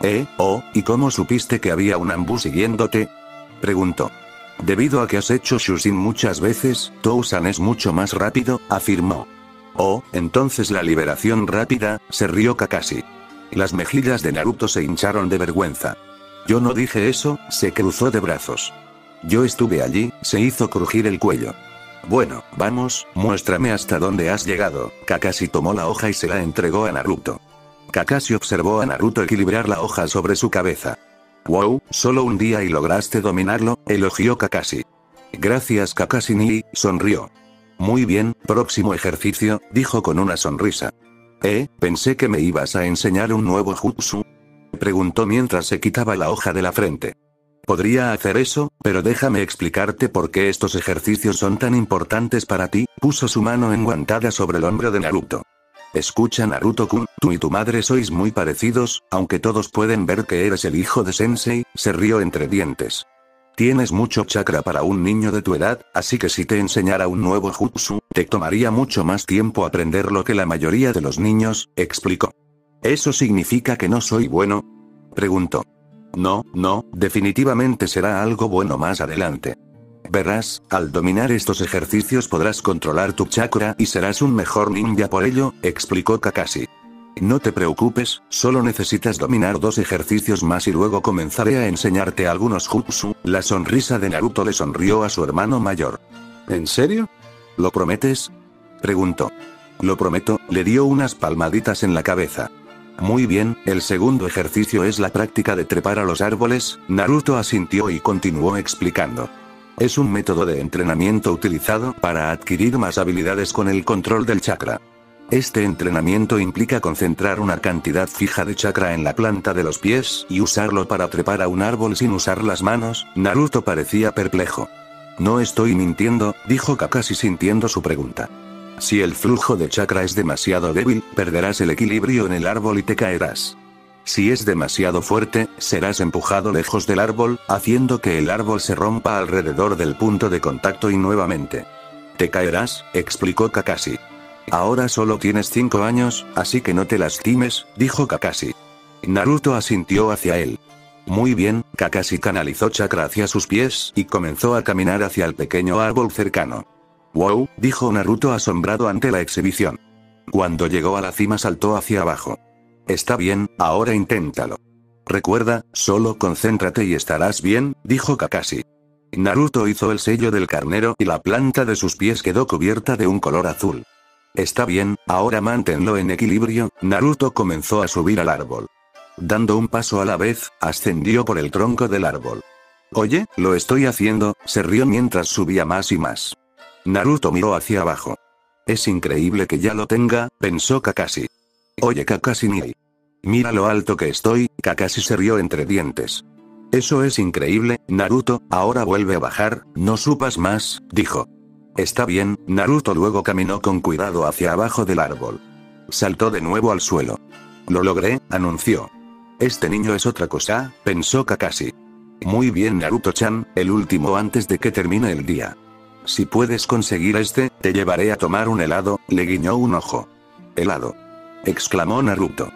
¿Y cómo supiste que había un Anbu siguiéndote? Preguntó. Debido a que has hecho Shushin muchas veces, Tou-san es mucho más rápido, afirmó. Oh, entonces la liberación rápida, se rió Kakashi. Las mejillas de Naruto se hincharon de vergüenza. Yo no dije eso, se cruzó de brazos. Yo estuve allí, se hizo crujir el cuello. Bueno, vamos, muéstrame hasta dónde has llegado. Kakashi tomó la hoja y se la entregó a Naruto. Kakashi observó a Naruto equilibrar la hoja sobre su cabeza. Wow, solo un día y lograste dominarlo, elogió Kakashi. Gracias Kakashi-ni, sonrió. Muy bien, próximo ejercicio, dijo con una sonrisa. Pensé que me ibas a enseñar un nuevo jutsu. Preguntó mientras se quitaba la hoja de la frente. Podría hacer eso, pero déjame explicarte por qué estos ejercicios son tan importantes para ti, puso su mano enguantada sobre el hombro de Naruto. Escucha Naruto-kun, tú y tu madre sois muy parecidos, aunque todos pueden ver que eres el hijo de Sensei, se rió entre dientes. Tienes mucho chakra para un niño de tu edad, así que si te enseñara un nuevo jutsu, te tomaría mucho más tiempo aprenderlo que la mayoría de los niños, explicó. ¿Eso significa que no soy bueno? Preguntó. No, definitivamente será algo bueno más adelante. Verás, al dominar estos ejercicios podrás controlar tu chakra y serás un mejor ninja por ello, explicó Kakashi. No te preocupes, solo necesitas dominar 2 ejercicios más y luego comenzaré a enseñarte algunos jutsu. La sonrisa de Naruto le sonrió a su hermano mayor. ¿En serio? ¿Lo prometes? Preguntó. Lo prometo, le dio unas palmaditas en la cabeza. Muy bien, el segundo ejercicio es la práctica de trepar a los árboles, Naruto asintió y continuó explicando. Es un método de entrenamiento utilizado para adquirir más habilidades con el control del chakra. Este entrenamiento implica concentrar una cantidad fija de chakra en la planta de los pies y usarlo para trepar a un árbol sin usar las manos. Naruto parecía perplejo. No estoy mintiendo, dijo Kakashi sintiendo su pregunta. Si el flujo de chakra es demasiado débil, perderás el equilibrio en el árbol y te caerás. Si es demasiado fuerte, serás empujado lejos del árbol, haciendo que el árbol se rompa alrededor del punto de contacto y nuevamente. Te caerás, explicó Kakashi. Ahora solo tienes 5 años, así que no te lastimes, dijo Kakashi. Naruto asintió hacia él. Muy bien, Kakashi canalizó chakra hacia sus pies y comenzó a caminar hacia el pequeño árbol cercano. Wow, dijo Naruto asombrado ante la exhibición. Cuando llegó a la cima saltó hacia abajo. Está bien, ahora inténtalo. Recuerda, solo concéntrate y estarás bien, dijo Kakashi. Naruto hizo el sello del carnero y la planta de sus pies quedó cubierta de un color azul. Está bien, ahora manténlo en equilibrio. Naruto comenzó a subir al árbol. Dando un paso a la vez, ascendió por el tronco del árbol. Oye, lo estoy haciendo, se rió mientras subía más y más. Naruto miró hacia abajo. Es increíble que ya lo tenga, pensó Kakashi. Oye Kakashi-ni. Mira lo alto que estoy, Kakashi se rió entre dientes. Eso es increíble, Naruto, ahora vuelve a bajar, no subas más, dijo. Está bien, Naruto luego caminó con cuidado hacia abajo del árbol. Saltó de nuevo al suelo. Lo logré, anunció. Este niño es otra cosa, pensó Kakashi. Muy bien Naruto-chan, el último antes de que termine el día. Si puedes conseguir este, te llevaré a tomar un helado, le guiñó un ojo. Helado. Exclamó Naruto.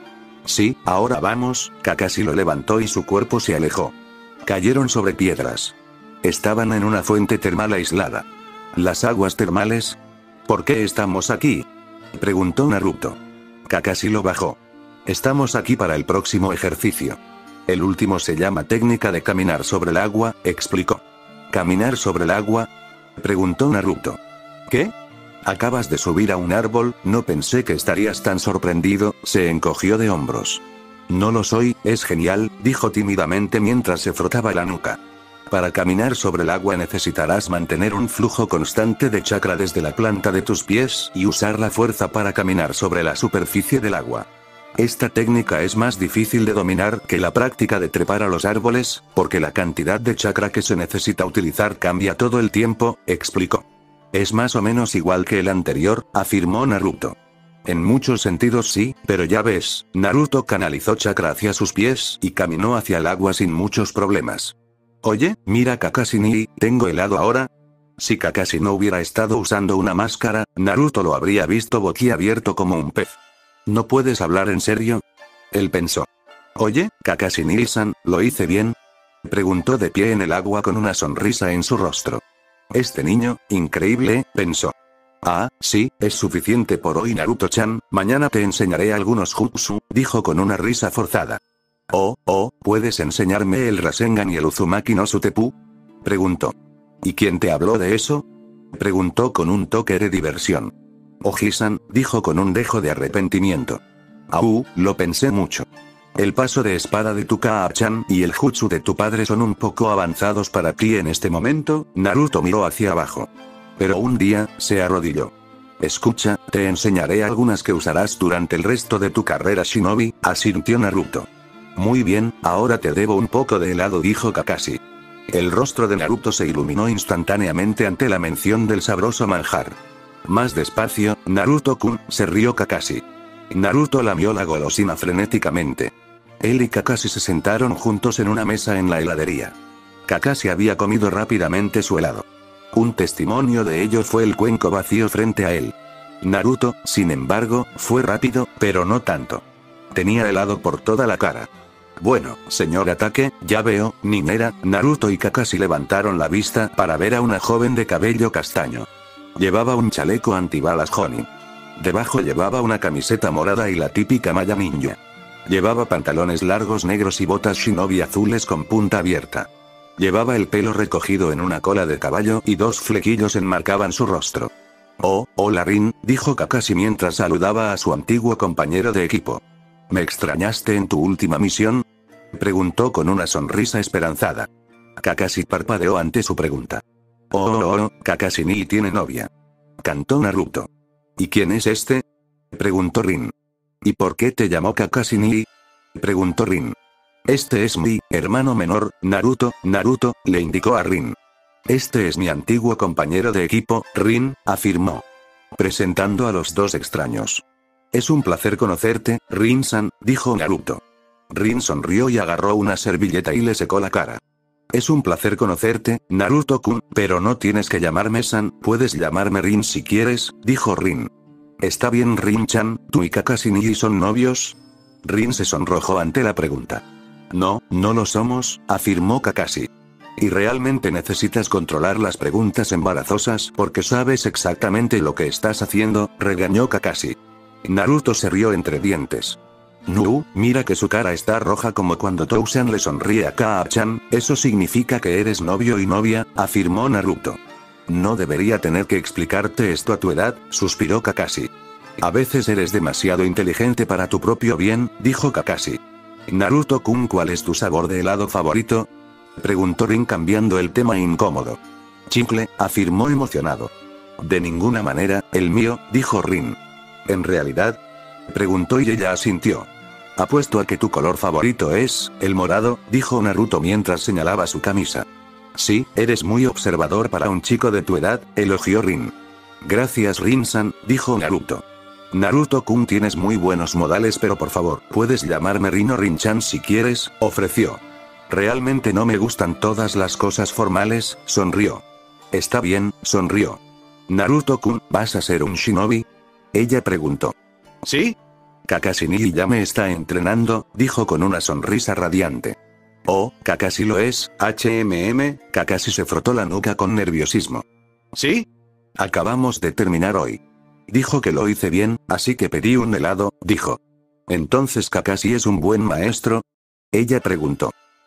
Sí, ahora vamos. Kakashi lo levantó y su cuerpo se alejó. Cayeron sobre piedras. Estaban en una fuente termal aislada. ¿Las aguas termales? ¿Por qué estamos aquí?, preguntó Naruto. Kakashi lo bajó. Estamos aquí para el próximo ejercicio. El último se llama técnica de caminar sobre el agua, explicó. ¿Caminar sobre el agua?, preguntó Naruto. ¿Qué? Acabas de subir a un árbol, no pensé que estarías tan sorprendido, se encogió de hombros. No lo soy, es genial, dijo tímidamente mientras se frotaba la nuca. Para caminar sobre el agua necesitarás mantener un flujo constante de chakra desde la planta de tus pies y usar la fuerza para caminar sobre la superficie del agua. Esta técnica es más difícil de dominar que la práctica de trepar a los árboles, porque la cantidad de chakra que se necesita utilizar cambia todo el tiempo, explicó. Es más o menos igual que el anterior, afirmó Naruto. En muchos sentidos sí, pero ya ves, Naruto canalizó chakra hacia sus pies y caminó hacia el agua sin muchos problemas. Oye, mira Kakashi ni, ¿tengo helado ahora? Si Kakashi no hubiera estado usando una máscara, Naruto lo habría visto boquiabierto como un pez. ¿No puedes hablar en serio?, él pensó. Oye, Kakashi ni-san, ¿lo hice bien?, preguntó de pie en el agua con una sonrisa en su rostro. Este niño, increíble, pensó. Ah, sí, es suficiente por hoy Naruto-chan, mañana te enseñaré algunos jutsu, dijo con una risa forzada. ¿Puedes enseñarme el Rasengan y el Uzumaki no Sutepu?, preguntó. ¿Y quién te habló de eso?, preguntó con un toque de diversión. Oji-san, dijo con un dejo de arrepentimiento. Lo pensé mucho. El paso de espada de tu Kaa-chan y el jutsu de tu padre son un poco avanzados para ti en este momento. Naruto miró hacia abajo. Pero un día, se arrodilló. Escucha, te enseñaré algunas que usarás durante el resto de tu carrera shinobi, asintió Naruto. Muy bien, ahora te debo un poco de helado, dijo Kakashi. El rostro de Naruto se iluminó instantáneamente ante la mención del sabroso manjar. Más despacio, Naruto-kun, se rió Kakashi. Naruto lamió la golosina frenéticamente. Él y Kakashi se sentaron juntos en una mesa en la heladería. Kakashi había comido rápidamente su helado. Un testimonio de ello fue el cuenco vacío frente a él. Naruto, sin embargo, fue rápido, pero no tanto. Tenía helado por toda la cara. Bueno, señor Ataque, ya veo, niñera. Naruto y Kakashi levantaron la vista para ver a una joven de cabello castaño. Llevaba un chaleco antibalas Jonin. Debajo llevaba una camiseta morada y la típica malla ninja. Llevaba pantalones largos negros y botas shinobi azules con punta abierta. Llevaba el pelo recogido en una cola de caballo y dos flequillos enmarcaban su rostro. Hola Rin, dijo Kakashi mientras saludaba a su antiguo compañero de equipo. ¿Me extrañaste en tu última misión?, preguntó con una sonrisa esperanzada. Kakashi parpadeó ante su pregunta. Kakashi ni tiene novia, cantó Naruto. ¿Y quién es este?, preguntó Rin. ¿Y por qué te llamó Kakashi ni?, preguntó Rin. Este es mi hermano menor, Naruto, le indicó a Rin. Este es mi antiguo compañero de equipo, Rin, afirmó, presentando a los dos extraños. Es un placer conocerte, Rin-san, dijo Naruto. Rin sonrió y agarró una servilleta y le secó la cara. Es un placer conocerte, Naruto-kun, pero no tienes que llamarme San, puedes llamarme Rin si quieres, dijo Rin. Está bien Rin-chan, ¿tú y Kakashi ni son novios? Rin se sonrojó ante la pregunta. No lo somos, afirmó Kakashi. Y realmente necesitas controlar las preguntas embarazosas porque sabes exactamente lo que estás haciendo, regañó Kakashi. Naruto se rió entre dientes. Mira que su cara está roja como cuando Tousan le sonríe a Kaa-chan, eso significa que eres novio y novia, afirmó Naruto. No debería tener que explicarte esto a tu edad, suspiró Kakashi. A veces eres demasiado inteligente para tu propio bien, dijo Kakashi. Naruto-kun, ¿cuál es tu sabor de helado favorito?, preguntó Rin cambiando el tema incómodo. Chicle, afirmó emocionado. De ninguna manera, el mío, dijo Rin. ¿En realidad?, preguntó y ella asintió. Apuesto a que tu color favorito es el morado, dijo Naruto mientras señalaba su camisa. Sí, eres muy observador para un chico de tu edad, elogió Rin. Gracias Rin-san, dijo Naruto. Naruto-kun, tienes muy buenos modales, pero por favor, puedes llamarme Rin o Rin-chan si quieres, ofreció. Realmente no me gustan todas las cosas formales, sonrió. Está bien, sonrió. Naruto-kun, ¿vas a ser un shinobi?, ella preguntó. ¿Sí? Kakashi Nii ya me está entrenando, dijo con una sonrisa radiante. Oh, Kakashi lo es, Kakashi se frotó la nuca con nerviosismo. ¿Sí? Acabamos de terminar hoy. Dijo que lo hice bien, así que pedí un helado, dijo. Entonces Kakashi es un buen maestro. Ella preguntó.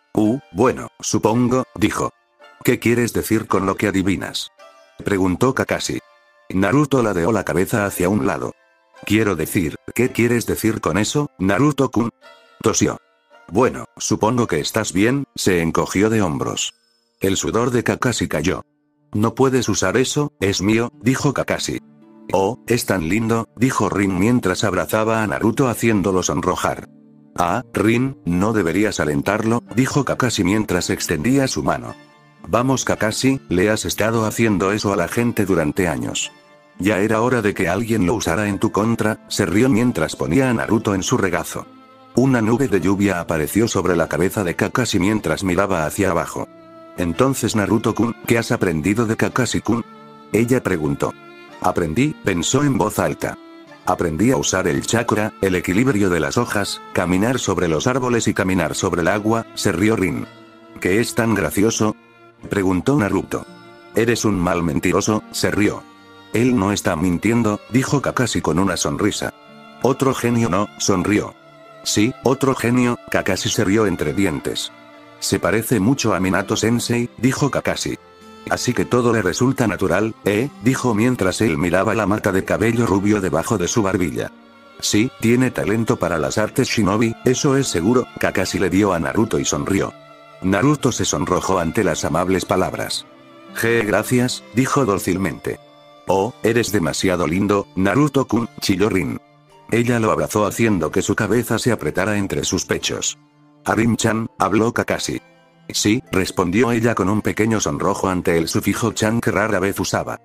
Bueno, supongo, dijo. ¿Qué quieres decir con lo que adivinas? Preguntó Kakashi. Naruto ladeó la cabeza hacia un lado. Quiero decir, ¿qué quieres decir con eso, Naruto-kun? Tosió. Bueno, supongo que estás bien, se encogió de hombros. El sudor de Kakashi cayó. No puedes usar eso, es mío, dijo Kakashi. Oh, es tan lindo, dijo Rin mientras abrazaba a Naruto haciéndolo sonrojar. Ah, Rin, no deberías alentarlo, dijo Kakashi mientras extendía su mano. Vamos Kakashi, le has estado haciendo eso a la gente durante años. Ya era hora de que alguien lo usara en tu contra, se rió mientras ponía a Naruto en su regazo. Una nube de lluvia apareció sobre la cabeza de Kakashi mientras miraba hacia abajo. Entonces Naruto-kun, ¿qué has aprendido de Kakashi-kun? Ella preguntó. Aprendí, pensó en voz alta. Aprendí a usar el chakra, el equilibrio de las hojas, caminar sobre los árboles y caminar sobre el agua, se rió Rin. ¿Qué es tan gracioso? Preguntó Naruto. Eres un mal mentiroso, se rió. Él no está mintiendo, dijo Kakashi con una sonrisa. Otro genio no, sonrió. Sí, otro genio, Kakashi se rió entre dientes. Se parece mucho a Minato-sensei, dijo Kakashi. Así que todo le resulta natural, dijo mientras él miraba la mata de cabello rubio debajo de su barbilla. Sí, tiene talento para las artes shinobi, eso es seguro, Kakashi le dio a Naruto y sonrió. Naruto se sonrojó ante las amables palabras. Gracias, dijo dócilmente. Oh, eres demasiado lindo, Naruto-kun, chilló Rin. Ella lo abrazó haciendo que su cabeza se apretara entre sus pechos. Arin-chan, habló Kakashi. Sí, respondió ella con un pequeño sonrojo ante el sufijo chan que rara vez usaba.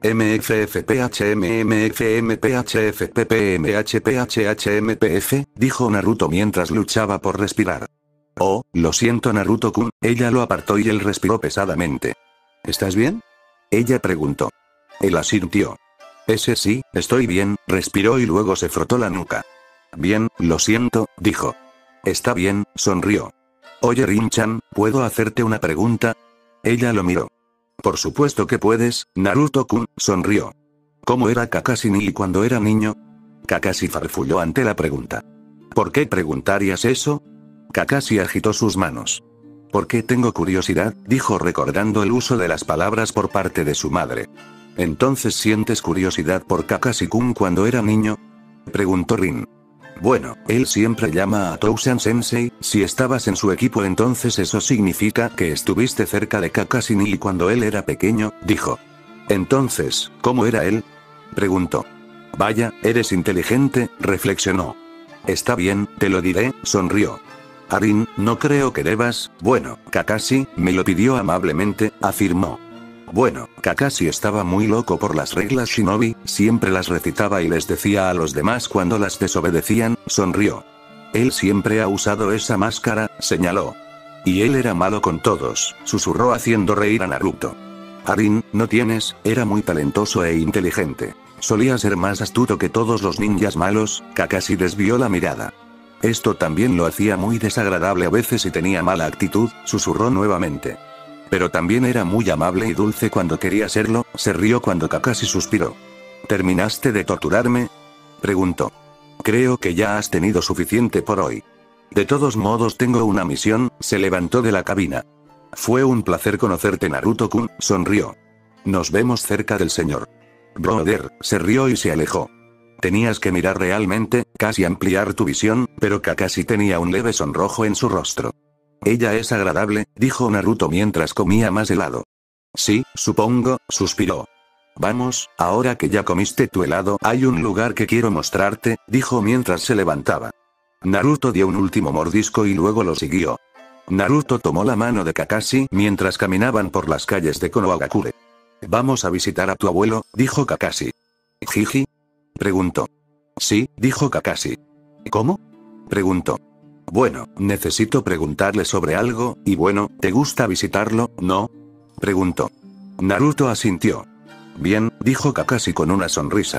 MFFPHMMFMPHFPPMHPHHMPF, dijo Naruto mientras luchaba por respirar. Oh, lo siento Naruto-kun, ella lo apartó y él respiró pesadamente. ¿Estás bien? Ella preguntó. Él asintió. Ese sí, estoy bien, respiró y luego se frotó la nuca. Bien, lo siento, dijo. Está bien, sonrió. Oye Rin-chan, ¿puedo hacerte una pregunta? Ella lo miró. Por supuesto que puedes, Naruto-kun, sonrió. ¿Cómo era Kakashi Nii cuando era niño? Kakashi farfulló ante la pregunta. ¿Por qué preguntarías eso? Kakashi agitó sus manos. ¿Por qué tengo curiosidad? Dijo recordando el uso de las palabras por parte de su madre. ¿Entonces sientes curiosidad por Kakashi-kun cuando era niño? Preguntó Rin. Bueno, él siempre llama a Tousan-sensei, si estabas en su equipo entonces eso significa que estuviste cerca de Kakashi Nii cuando él era pequeño, dijo. Entonces, ¿cómo era él? Preguntó. Vaya, eres inteligente, reflexionó. Está bien, te lo diré, sonrió. Arin, no creo que debas, bueno, Kakashi, me lo pidió amablemente, afirmó. Bueno, Kakashi estaba muy loco por las reglas shinobi, siempre las recitaba y les decía a los demás cuando las desobedecían, sonrió. Él siempre ha usado esa máscara, señaló. Y él era malo con todos, susurró haciendo reír a Naruto. Arin, no tienes, era muy talentoso e inteligente. Solía ser más astuto que todos los ninjas malos, Kakashi desvió la mirada. Esto también lo hacía muy desagradable a veces y tenía mala actitud, susurró nuevamente. Pero también era muy amable y dulce cuando quería serlo, se rió cuando Kakashi suspiró. ¿Terminaste de torturarme? Preguntó. Creo que ya has tenido suficiente por hoy. De todos modos tengo una misión, se levantó de la cabina. Fue un placer conocerte Naruto-kun, sonrió. Nos vemos cerca del señor. Brother, se rió y se alejó. Tenías que mirar realmente, casi ampliar tu visión, pero Kakashi tenía un leve sonrojo en su rostro. Ella es agradable, dijo Naruto mientras comía más helado. Sí, supongo, suspiró. Vamos, ahora que ya comiste tu helado, hay un lugar que quiero mostrarte, dijo mientras se levantaba. Naruto dio un último mordisco y luego lo siguió. Naruto tomó la mano de Kakashi mientras caminaban por las calles de Konohagakure. Vamos a visitar a tu abuelo, dijo Kakashi. ¿Jiji? Preguntó. Sí, dijo Kakashi. ¿Cómo? Preguntó. Bueno, necesito preguntarle sobre algo, y bueno, ¿te gusta visitarlo, no? Preguntó. Naruto asintió. Bien, dijo Kakashi con una sonrisa.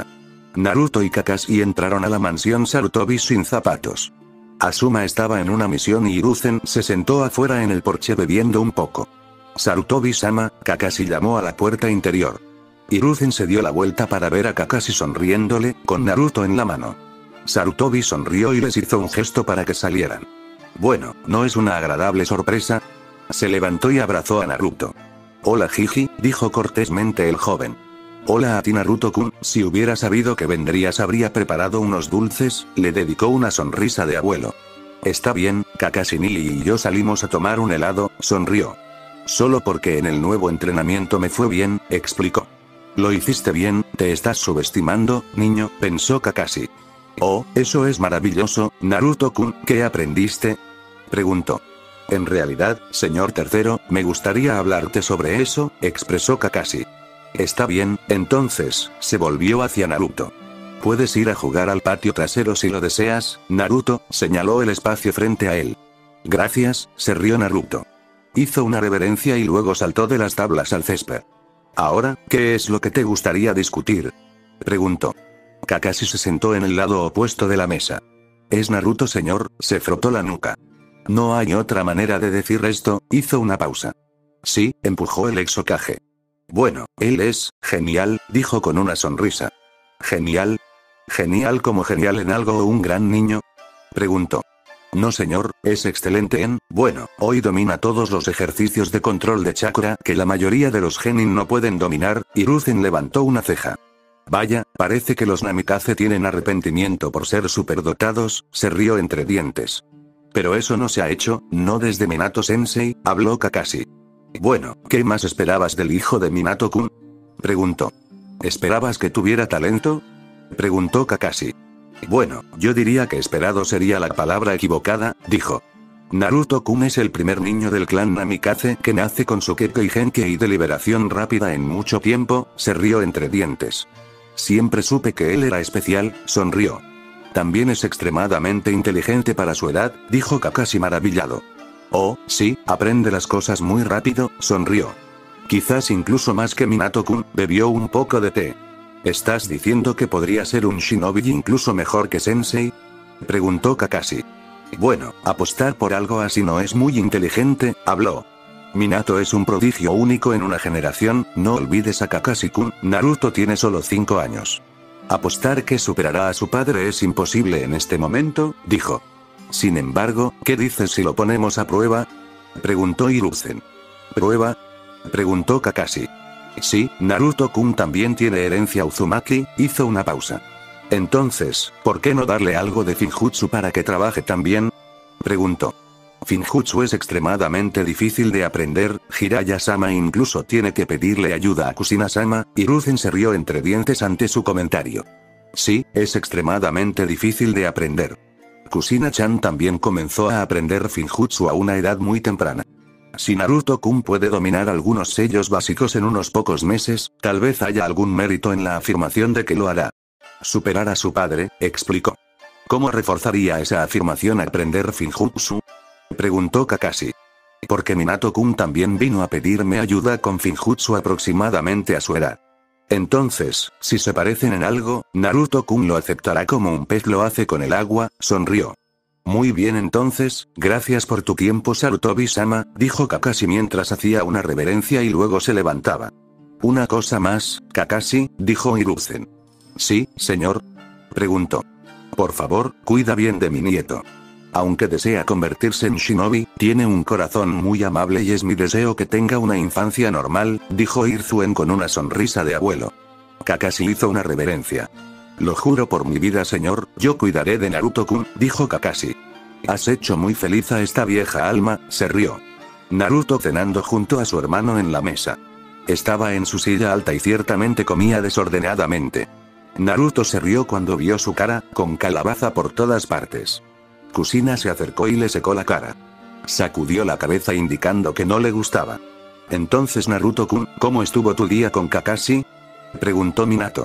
Naruto y Kakashi entraron a la mansión Sarutobi sin zapatos. Asuma estaba en una misión y Hiruzen se sentó afuera en el porche bebiendo un poco. Sarutobi-sama, Kakashi llamó a la puerta interior. Hiruzen se dio la vuelta para ver a Kakashi sonriéndole, con Naruto en la mano. Sarutobi sonrió y les hizo un gesto para que salieran. Bueno, ¿no es una agradable sorpresa? Se levantó y abrazó a Naruto. Hola Jiji, dijo cortésmente el joven. Hola a ti Naruto-kun, si hubiera sabido que vendrías habría preparado unos dulces, le dedicó una sonrisa de abuelo. Está bien, Kakashi Nili y yo salimos a tomar un helado, sonrió. Solo porque en el nuevo entrenamiento me fue bien, explicó. Lo hiciste bien, te estás subestimando, niño, pensó Kakashi. Oh, eso es maravilloso, Naruto-kun, ¿qué aprendiste? Preguntó. En realidad, señor tercero, me gustaría hablarte sobre eso, expresó Kakashi. Está bien, entonces, se volvió hacia Naruto. Puedes ir a jugar al patio trasero si lo deseas, Naruto, señaló el espacio frente a él. Gracias, se rió Naruto. Hizo una reverencia y luego saltó de las tablas al césped. Ahora, ¿qué es lo que te gustaría discutir? Preguntó. Kakashi se sentó en el lado opuesto de la mesa. Es Naruto señor, se frotó la nuca. No hay otra manera de decir esto, hizo una pausa. Sí, empujó el ex Hokage. Bueno, él es genial, dijo con una sonrisa. ¿Genial? ¿Genial como genial en algo o un gran niño? Preguntó. No señor, es excelente en, bueno, hoy domina todos los ejercicios de control de chakra que la mayoría de los genin no pueden dominar, Hiruzen levantó una ceja. Vaya, parece que los Namikaze tienen arrepentimiento por ser superdotados, se rió entre dientes. Pero eso no se ha hecho, no desde Minato-sensei, habló Kakashi. Bueno, ¿qué más esperabas del hijo de Minato-kun? Preguntó. ¿Esperabas que tuviera talento? Preguntó Kakashi. Bueno, yo diría que esperado sería la palabra equivocada, dijo. Naruto-kun es el primer niño del clan Namikaze que nace con su Kekkei Genkei de liberación rápida en mucho tiempo, se rió entre dientes. Siempre supe que él era especial, sonrió. También es extremadamente inteligente para su edad, dijo Kakashi maravillado. Oh, sí, aprende las cosas muy rápido, sonrió. Quizás incluso más que Minato-kun, bebió un poco de té. ¿Estás diciendo que podría ser un shinobi incluso mejor que Sensei? Preguntó Kakashi. Bueno, apostar por algo así no es muy inteligente, habló. Minato es un prodigio único en una generación, no olvides a Kakashi-kun, Naruto tiene solo 5 años. Apostar que superará a su padre es imposible en este momento, dijo. Sin embargo, ¿qué dices si lo ponemos a prueba? Preguntó Hiruzen. ¿Prueba? Preguntó Kakashi. Sí, Naruto-kun también tiene herencia Uzumaki, hizo una pausa. Entonces, ¿por qué no darle algo de Finjutsu para que trabaje también? Preguntó. Finjutsu es extremadamente difícil de aprender, Jiraiya-sama incluso tiene que pedirle ayuda a Kushina-sama, Hiruzen se rió entre dientes ante su comentario. Sí, es extremadamente difícil de aprender. Kushina-chan también comenzó a aprender Finjutsu a una edad muy temprana. Si Naruto-kun puede dominar algunos sellos básicos en unos pocos meses, tal vez haya algún mérito en la afirmación de que lo hará. Superar a su padre, explicó. ¿Cómo reforzaría esa afirmación aprender Finjutsu? Preguntó Kakashi. Porque Minato-kun también vino a pedirme ayuda con Finjutsu aproximadamente a su edad. Entonces, si se parecen en algo, Naruto-kun lo aceptará como un pez lo hace con el agua, sonrió. Muy bien entonces, gracias por tu tiempo Sarutobi-sama, dijo Kakashi mientras hacía una reverencia y luego se levantaba. Una cosa más, Kakashi, dijo Hiruzen. ¿Sí, señor? Preguntó. Por favor, cuida bien de mi nieto. Aunque desea convertirse en shinobi, tiene un corazón muy amable y es mi deseo que tenga una infancia normal, dijo Hiruzen con una sonrisa de abuelo. Kakashi hizo una reverencia. Lo juro por mi vida señor, yo cuidaré de Naruto-kun, dijo Kakashi. Has hecho muy feliz a esta vieja alma, se rió. Naruto cenando junto a su hermano en la mesa. Estaba en su silla alta y ciertamente comía desordenadamente. Naruto se rió cuando vio su cara, con calabaza por todas partes. Kushina se acercó y le secó la cara. Sacudió la cabeza indicando que no le gustaba. Entonces Naruto-kun, ¿cómo estuvo tu día con Kakashi? Preguntó Minato.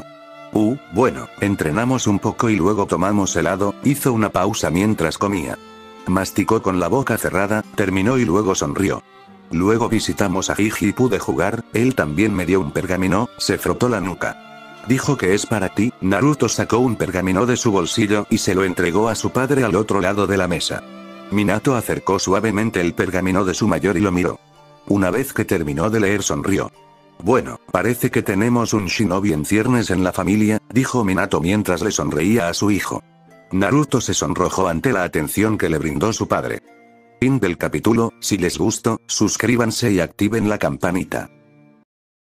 Bueno, entrenamos un poco y luego tomamos helado, hizo una pausa mientras comía. Masticó con la boca cerrada, terminó y luego sonrió. Luego visitamos a Jiji y pude jugar, él también me dio un pergamino, se frotó la nuca. Dijo que es para ti. Naruto sacó un pergamino de su bolsillo y se lo entregó a su padre al otro lado de la mesa. Minato acercó suavemente el pergamino de su mayor y lo miró. Una vez que terminó de leer sonrió. Bueno, parece que tenemos un shinobi en ciernes en la familia, dijo Minato mientras le sonreía a su hijo. Naruto se sonrojó ante la atención que le brindó su padre. Fin del capítulo. Si les gustó, suscríbanse y activen la campanita.